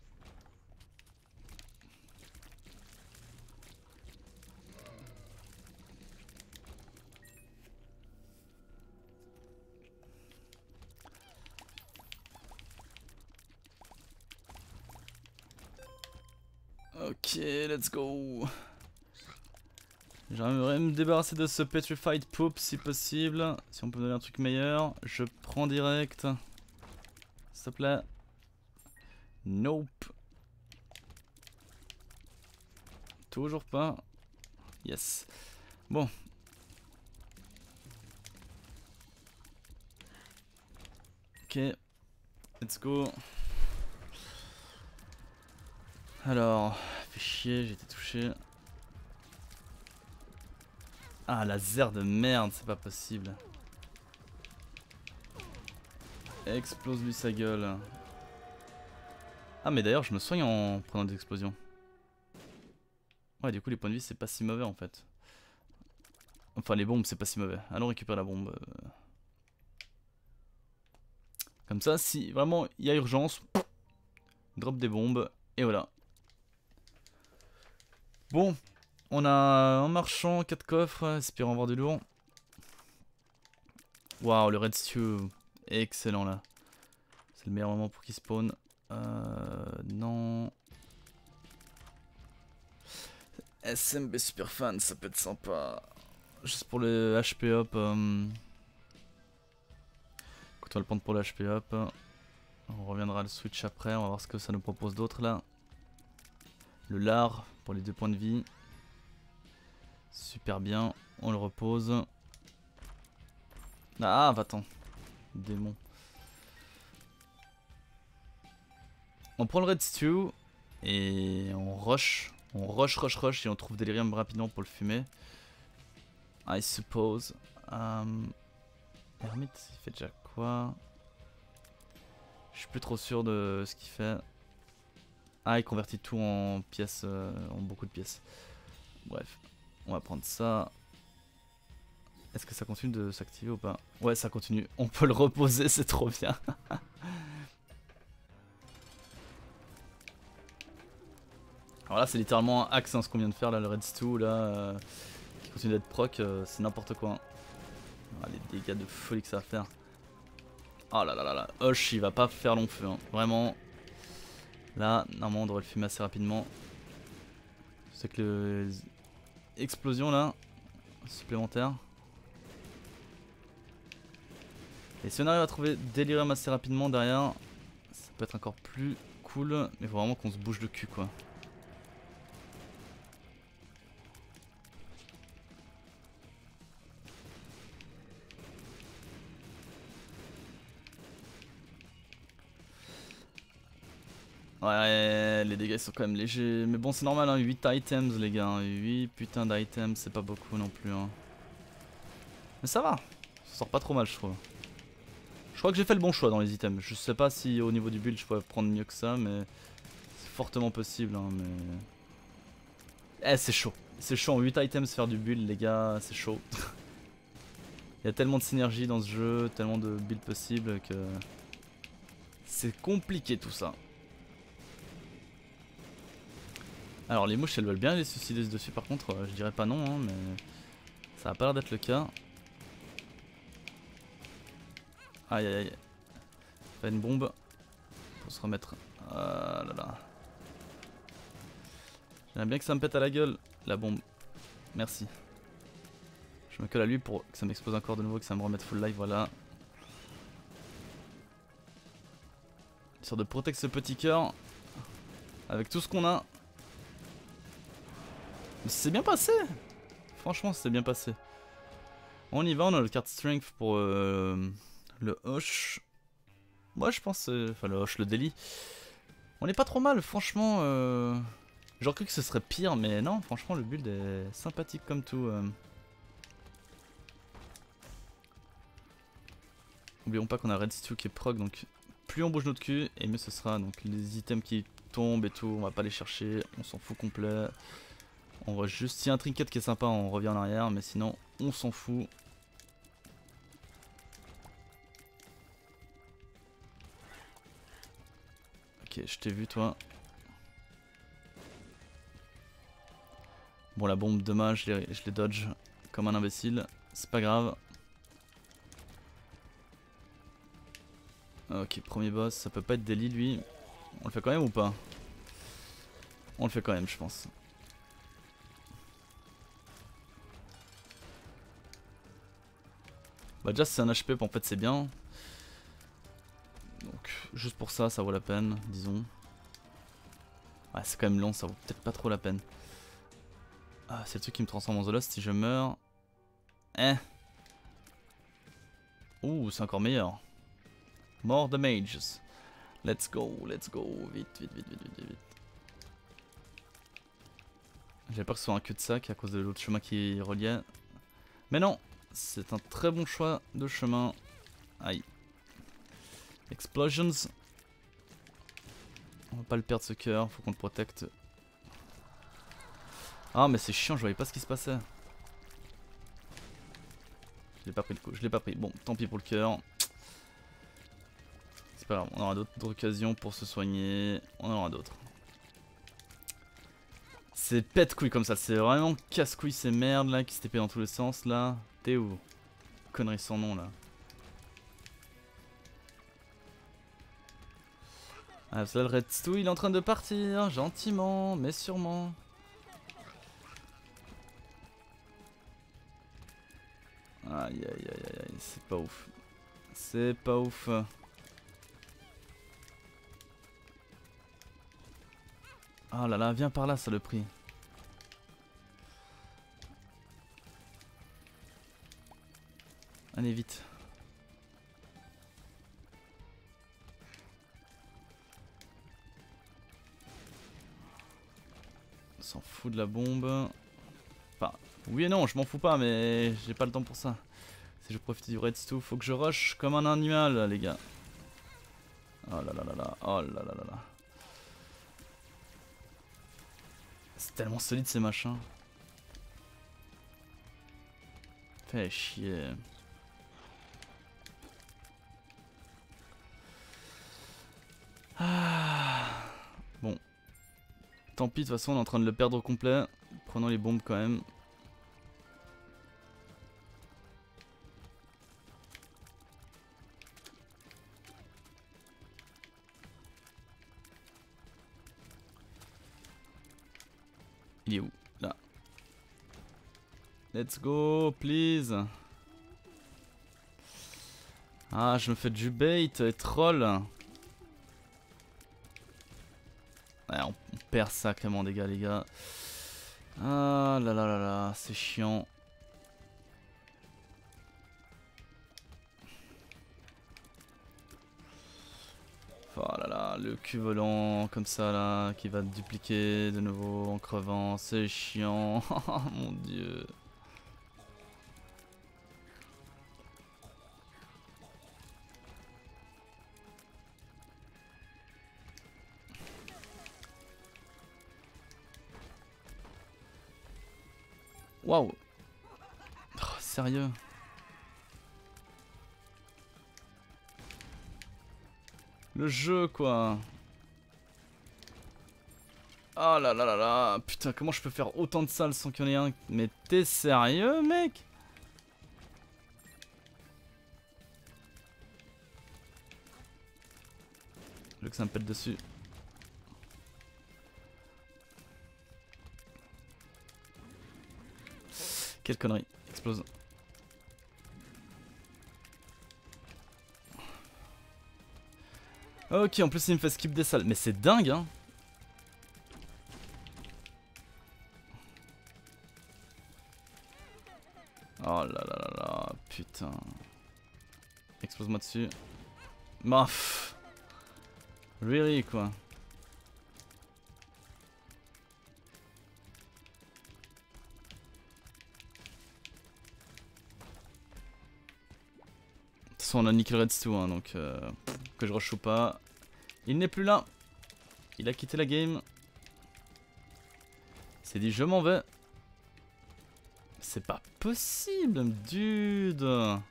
Ok, let's go. J'aimerais me débarrasser de ce Petrified Poop si possible. Si on peut me donner un truc meilleur, je prends direct. S'il te plaît. Nope. Toujours pas. Yes. Bon. Ok. Let's go. Alors, fait chier, j'ai été touché. Ah, laser de merde, c'est pas possible. Explose lui sa gueule. Ah, mais d'ailleurs, je me soigne en prenant des explosions. Ouais, du coup, les points de vie, c'est pas si mauvais en fait. Enfin, les bombes, c'est pas si mauvais. Allons récupérer la bombe. Comme ça, si vraiment il y a urgence, drop des bombes. Et voilà. Bon, on a un marchand, 4 coffres, espérons avoir du lourd. Waouh, le red stew, excellent là. C'est le meilleur moment pour qu'il spawn. Non. SMB super fan, ça peut être sympa. Juste pour le HP up. Écoute, on va le prendre pour le HP up. On reviendra à le switch après, on va voir ce que ça nous propose d'autre là. Le lard pour les 2 points de vie. Super bien, on le repose. Ah, va-t'en. Démon. On prend le red stew et on rush. On rush et on trouve Delirium rapidement pour le fumer. I suppose. Hermit, il fait déjà quoi? Je suis plus trop sûr de ce qu'il fait. Ah, il convertit tout en pièces, en beaucoup de pièces. Bref, on va prendre ça. Est-ce que ça continue de s'activer ou pas? Ouais, ça continue. On peut le reposer, c'est trop bien. Alors là, c'est littéralement un axe hein, ce qu'on vient de faire là, le red stew là, qui continue d'être proc, c'est n'importe quoi. Hein. Ah, les dégâts de folie que ça va faire. Oh là là là là, Hosh il va pas faire long feu, hein. Vraiment. Là, normalement on devrait le fumer assez rapidement. C'est que le... explosion là, supplémentaire. Et si on arrive à trouver Delirium assez rapidement derrière, ça peut être encore plus cool, mais faut vraiment qu'on se bouge le cul quoi. Ouais, les dégâts sont quand même légers. Mais bon, c'est normal, hein, 8 items, les gars. 8 putains d'items, c'est pas beaucoup non plus. Hein. Mais ça va. Ça sort pas trop mal, je trouve. Je crois que j'ai fait le bon choix dans les items. Je sais pas si au niveau du build, je pourrais prendre mieux que ça, mais c'est fortement possible. Hein, mais... Eh, c'est chaud. C'est chaud en 8 items faire du build, les gars. C'est chaud. Il y a tellement de synergie dans ce jeu, tellement de builds possibles que... c'est compliqué tout ça. Alors les mouches elles veulent bien les suicider dessus par contre, je dirais pas non hein, mais ça a pas l'air d'être le cas. Aïe aïe aïe. Fait une bombe pour se remettre. Ah là là. J'aimerais bien que ça me pète à la gueule la bombe. Merci. Je me colle à lui pour que ça m'explose encore de nouveau, que ça me remette full life, voilà. Histoire de protéger ce petit cœur. Avec tout ce qu'on a. C'est bien passé. Franchement, c'est bien passé. On y va, on a le carte strength pour le Hosh. Moi, je pense. Enfin, le Hosh, le Daily. On est pas trop mal, franchement. J'aurais cru que ce serait pire, mais non, franchement, le build est sympathique comme tout. Oublions pas qu'on a Red Stew qui est proc, donc plus on bouge notre cul, et mieux ce sera. Donc les items qui tombent et tout, on va pas les chercher, on s'en fout complet. On va juste, s'il y a un trinket qui est sympa, on revient en arrière, mais sinon, on s'en fout. Ok, je t'ai vu toi. Bon, la bombe, dommage, je l'ai dodge comme un imbécile. C'est pas grave. Ok, premier boss, ça peut pas être Daily lui. On le fait quand même ou pas? On le fait quand même, je pense. Bah déjà c'est un HP en fait c'est bien. Donc juste pour ça, ça vaut la peine, disons. Ouais, c'est quand même long, ça vaut peut-être pas trop la peine. Ah, c'est le truc qui me transforme en The Lost si je meurs. Eh. Ouh, c'est encore meilleur. More damages. Let's go, let's go. Vite, vite, vite, vite, vite, vite. J'avais peur que ce soit un cul-de-sac à cause de l'autre chemin qui reliait. Mais non, c'est un très bon choix de chemin. Aïe. Explosions. On va pas le perdre ce cœur, faut qu'on le protecte. Ah mais c'est chiant, je voyais pas ce qui se passait. Je l'ai pas pris le coup, je l'ai pas pris. Bon, tant pis pour le cœur. C'est pas grave, on aura d'autres occasions pour se soigner. On en aura d'autres. C'est pète-couille comme ça, c'est vraiment casse-couille ces merdes là qui se TP dans tous les sens là. T'es où? Connerie sans nom là. Ah, ça, le Red Stew il est en train de partir, gentiment, mais sûrement. Aïe aïe aïe aïe aïe, c'est pas ouf. C'est pas ouf. Ah là là, viens par là, ça le prix. Allez vite. On s'en fout de la bombe. Enfin, oui et non, je m'en fous pas, mais j'ai pas le temps pour ça. Si je profite du Red Stew, faut que je rush comme un animal, les gars. Oh là là là là, oh là là là là. C'est tellement solide ces machins. Fait chier. Ah. Bon. Tant pis, de toute façon on est en train de le perdre au complet. Prenons les bombes quand même. Il est où? Là. Let's go, please. Ah, je me fais du bait et troll. Ouais, on perd sacrément des gars, les gars. Ah là là là là, c'est chiant. Oh là là, le cul volant comme ça là, qui va dupliquer de nouveau en crevant, c'est chiant. Oh mon dieu. Waouh. Oh, sérieux. Le jeu quoi. Oh là là là là. Putain, comment je peux faire autant de salles sans qu'il y en ait un? Mais t'es sérieux mec? Je veux que ça me pète dessus. Quelle connerie. Explose. Ok, en plus il me fait skip des salles. Mais c'est dingue hein. putain. Explose-moi dessus. Maf. Really quoi. De toute façon on a niqué le Redstone hein, donc que je rush ou pas. Il n'est plus là. Il a quitté la game. C'est dit je m'en vais. C'est pas possible, dude.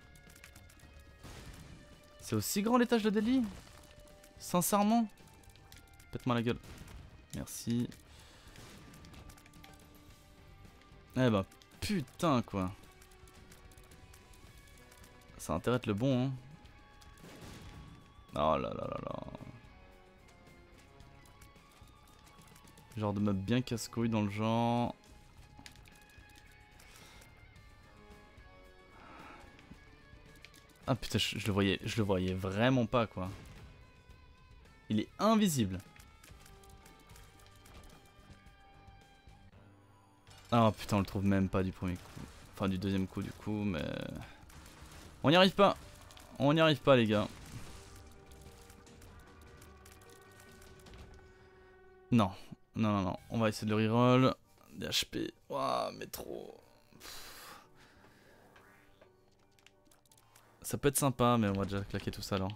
C'est aussi grand l'étage de Delhi? Sincèrement? Pète-moi la gueule. Merci. Eh bah putain quoi. Ça a intérêt d'être le bon hein. Oh là là là là. Genre de meuf bien casse-couille dans le genre. Ah putain je le voyais vraiment pas quoi. Il est invisible. Ah putain on le trouve même pas du premier coup. Enfin du deuxième coup du coup mais... On n'y arrive pas. On n'y arrive pas les gars. Non. Non non non. On va essayer de le reroll. Des HP. Waouh mais trop. Ça peut être sympa mais on va déjà claquer tout ça alors.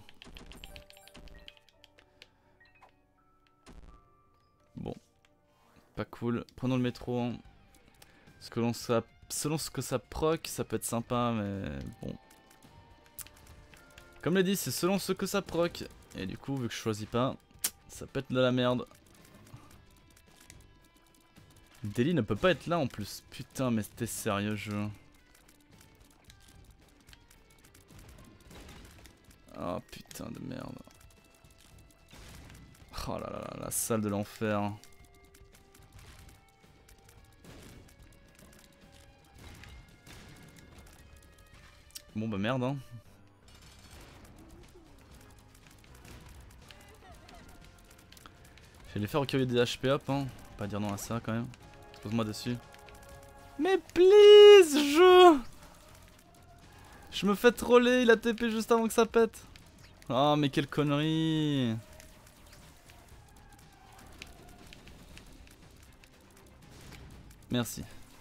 Bon. Pas cool. Prenons le métro. Hein. Selon ce que ça proc, ça peut être sympa mais bon. Comme l'a dit, c'est selon ce que ça proc. Et du coup, vu que je choisis pas, ça peut être de la merde. Delhi ne peut pas être là en plus. Putain, mais t'es sérieux, jeu. Oh putain de merde. Oh là là là, la salle de l'enfer. Bon bah merde hein. Je vais les faire recueillir des HP hop hein. Pas dire non à ça quand même. Expose-moi dessus. Mais please jeu. Je me fais troller, il a TP juste avant que ça pète. Oh mais quelle connerie. Merci.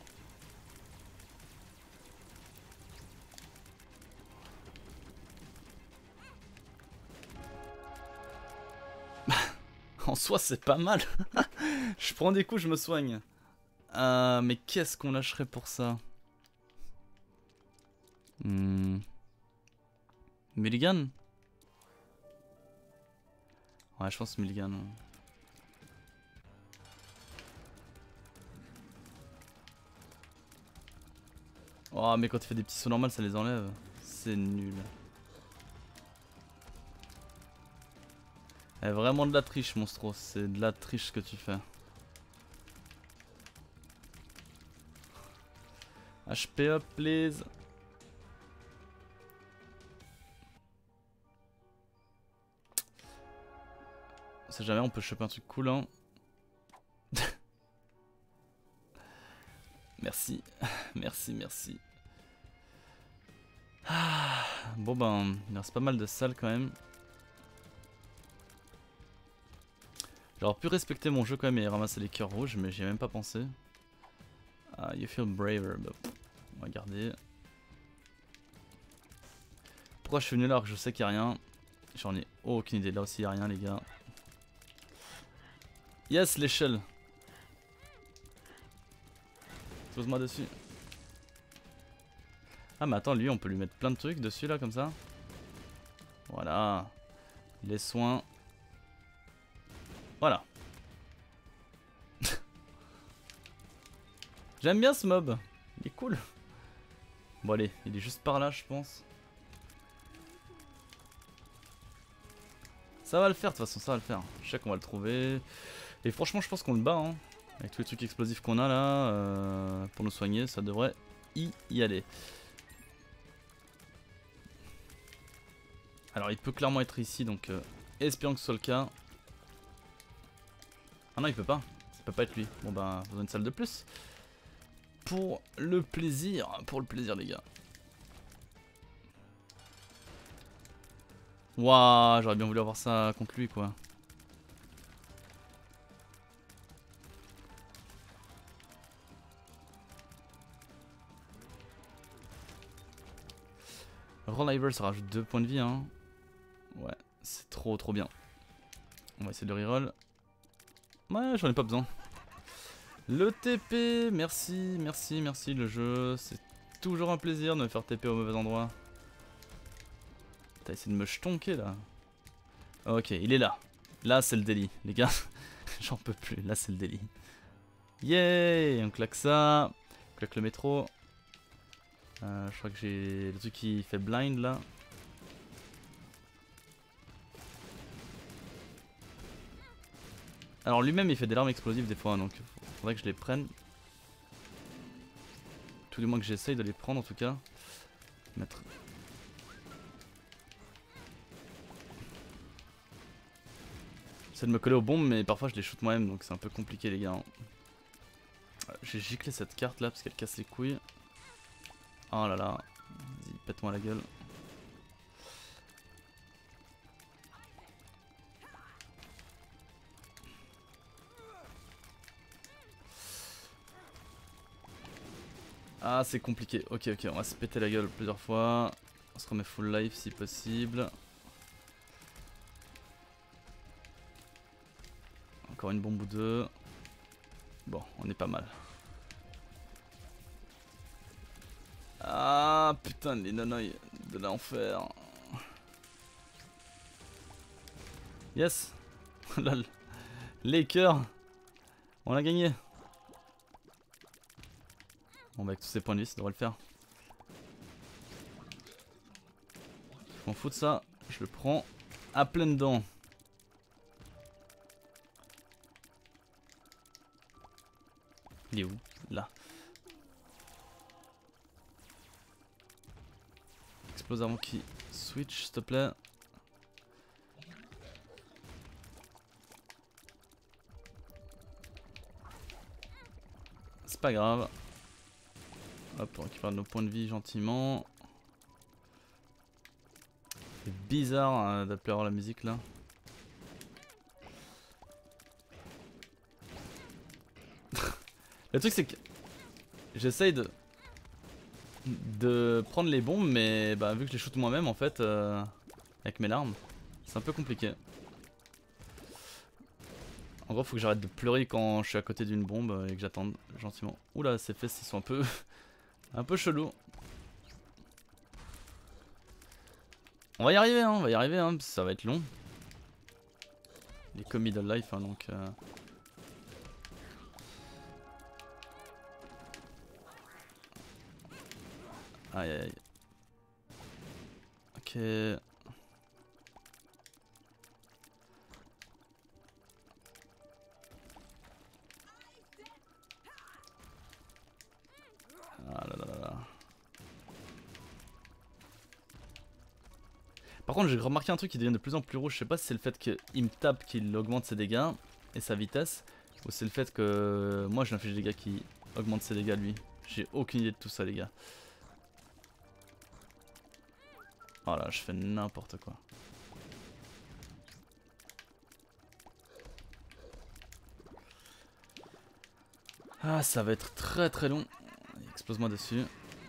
En soi c'est pas mal. Je prends des coups, je me soigne. Mais qu'est-ce qu'on lâcherait pour ça? Mulligan? Ouais je pense Mulligan. Oh mais quand tu fais des petits sauts normaux ça les enlève. C'est nul. Eh, vraiment de la triche monstro, c'est de la triche que tu fais. HP up please. On sait jamais, on peut choper un truc cool hein. Merci, merci, merci. Ah, bon ben, il reste pas mal de salles quand même. J'aurais pu respecter mon jeu quand même et ramasser les cœurs rouges, mais j'y ai même pas pensé. Ah, you feel braver, bah, on va garder. Pourquoi je suis venu là alors que je sais qu'il n'y a rien? J'en ai aucune idée, là aussi il n'y a rien les gars. Yes, l'échelle. Pose-moi dessus. Ah mais attends, lui on peut lui mettre plein de trucs dessus là comme ça. Voilà. Les soins. Voilà. J'aime bien ce mob. Il est cool. Bon allez, il est juste par là je pense. Ça va le faire de toute façon, ça va le faire. Je sais qu'on va le trouver. Et franchement je pense qu'on le bat hein. Avec tous les trucs explosifs qu'on a là. Pour nous soigner, ça devrait y aller. Alors il peut clairement être ici donc espérons que ce soit le cas. Ah non il peut pas. Ça peut pas être lui. Bon bah besoin d'une salle de plus. Pour le plaisir les gars. Waouh, j'aurais bien voulu avoir ça contre lui quoi. Rolliver ça rajoute 2 points de vie hein. Ouais, c'est trop bien. On va essayer de reroll. Ouais, j'en ai pas besoin. Le TP, merci le jeu. C'est toujours un plaisir de me faire TP au mauvais endroit. T'as essayé de me jetonquer là. Ok, il est là. Là c'est le délit, les gars. J'en peux plus, là c'est le délit. Yay, on claque ça. On claque le métro. Je crois que j'ai le truc qui fait blind là. Alors lui-même il fait des larmes explosives des fois, donc faudrait que je les prenne. Tout du moins que j'essaye de les prendre en tout cas. Mettre... J'essaie de me coller aux bombes mais parfois je les shoot moi-même donc c'est un peu compliqué les gars. J'ai giclé cette carte là parce qu'elle casse les couilles. Oh là là, vas-y pète-moi la gueule. Ah c'est compliqué, ok on va se péter la gueule plusieurs fois. On se remet full life si possible. Encore une bombe ou deux. Bon, on est pas mal. Ah putain les nonoïs de l'enfer. Yes. Lol. Les cœurs. On a gagné. Bon bah avec tous ces points de vie ça devrait le faire. Je m'en fous de ça. Je le prends à pleines dents. Il est où? Là. Explose avant qu'il switch s'il te plaît. C'est pas grave. Hop, on récupère nos points de vie gentiment. C'est bizarre d'appeler avoir la musique là. Le truc c'est que j'essaye de prendre les bombes mais bah, vu que je les shoot moi-même en fait avec mes larmes, c'est un peu compliqué. En gros faut que j'arrête de pleurer quand je suis à côté d'une bombe et que j'attende gentiment. Oula ces fesses ils sont un peu chelous. On va y arriver hein, ça va être long. Il est comme middle life hein, donc aïe aïe aïe. Ok. Ah là là là là. Par contre j'ai remarqué un truc qui devient de plus en plus rouge. Je sais pas si c'est le fait qu'il me tape qu'il augmente ses dégâts et sa vitesse, ou c'est le fait que moi je lui inflige des dégâts qui augmentent ses dégâts lui. J'ai aucune idée de tout ça les gars. Oh là je fais n'importe quoi. Ah ça va être très long. Explose-moi dessus.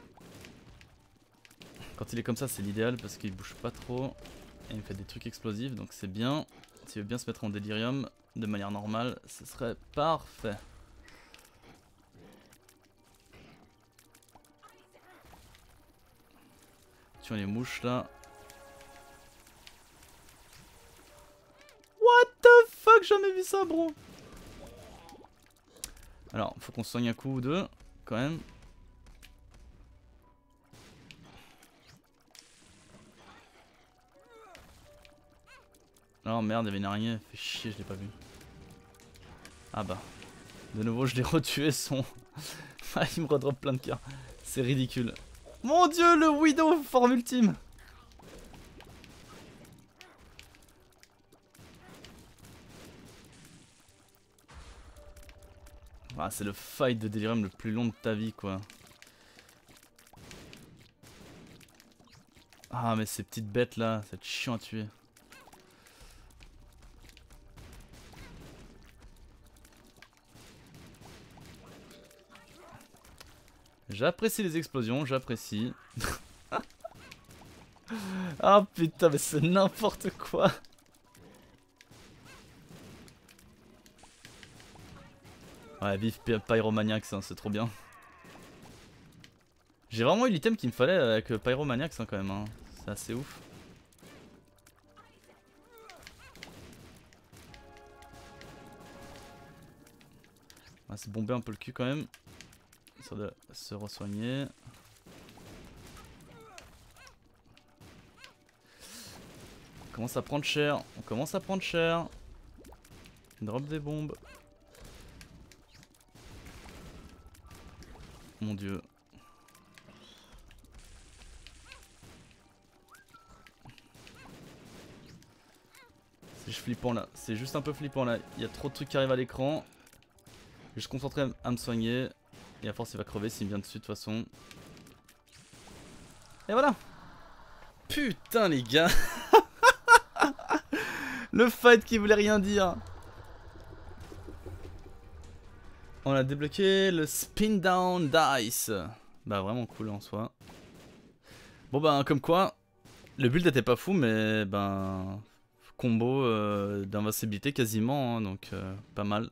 Quand il est comme ça c'est l'idéal parce qu'il bouge pas trop. Et il me fait des trucs explosifs donc c'est bien. S'il veut bien se mettre en délirium de manière normale, ce serait parfait. Tuons les mouches là. What the fuck, j'ai jamais vu ça bro. Alors faut qu'on soigne un coup ou deux quand même. Oh merde, il y avait une araignée, fait chier, je l'ai pas vu. Ah bah, de nouveau je l'ai retué son... Ah il me redrop plein de cœurs, c'est ridicule. Mon dieu, le Widow forme ultime. Ah c'est le fight de Delirium le plus long de ta vie quoi. Ah mais ces petites bêtes là, c'est chiant à tuer. J'apprécie les explosions, j'apprécie. Ah putain mais c'est n'importe quoi. Ouais vive Pyromaniacs hein, c'est trop bien. J'ai vraiment eu l'item qu'il me fallait avec Pyromaniacs hein, quand même hein. C'est assez ouf. On va se bomber un peu le cul quand même. Histoire de se re-soigner. On commence à prendre cher. On commence à prendre cher. Drop des bombes. Mon dieu. C'est flippant là. C'est juste un peu flippant là. Il y a trop de trucs qui arrivent à l'écran. Je vais se concentrer à me soigner. Et à force il va crever s'il me vient dessus de toute façon. Et voilà. Putain les gars. Le fight qui voulait rien dire. On a débloqué le Spin Down Dice. Bah vraiment cool en soi. Bon bah comme quoi, le build était pas fou mais ben combo d'invincibilité quasiment hein, donc pas mal.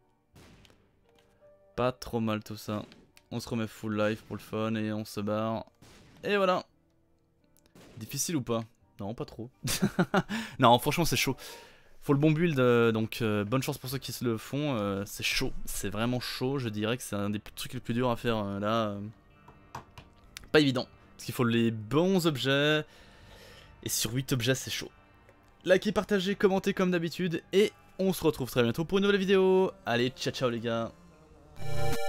Pas trop mal tout ça. On se remet full life pour le fun et on se barre. Et voilà. Difficile ou pas? Non pas trop. Non franchement c'est chaud. Faut le bon build, donc bonne chance pour ceux qui se le font. C'est chaud, c'est vraiment chaud. Je dirais que c'est un des trucs les plus durs à faire là. Pas évident, parce qu'il faut les bons objets. Et sur 8 objets, c'est chaud. Likez, partagez, commentez comme d'habitude. Et on se retrouve très bientôt pour une nouvelle vidéo. Allez, ciao ciao les gars.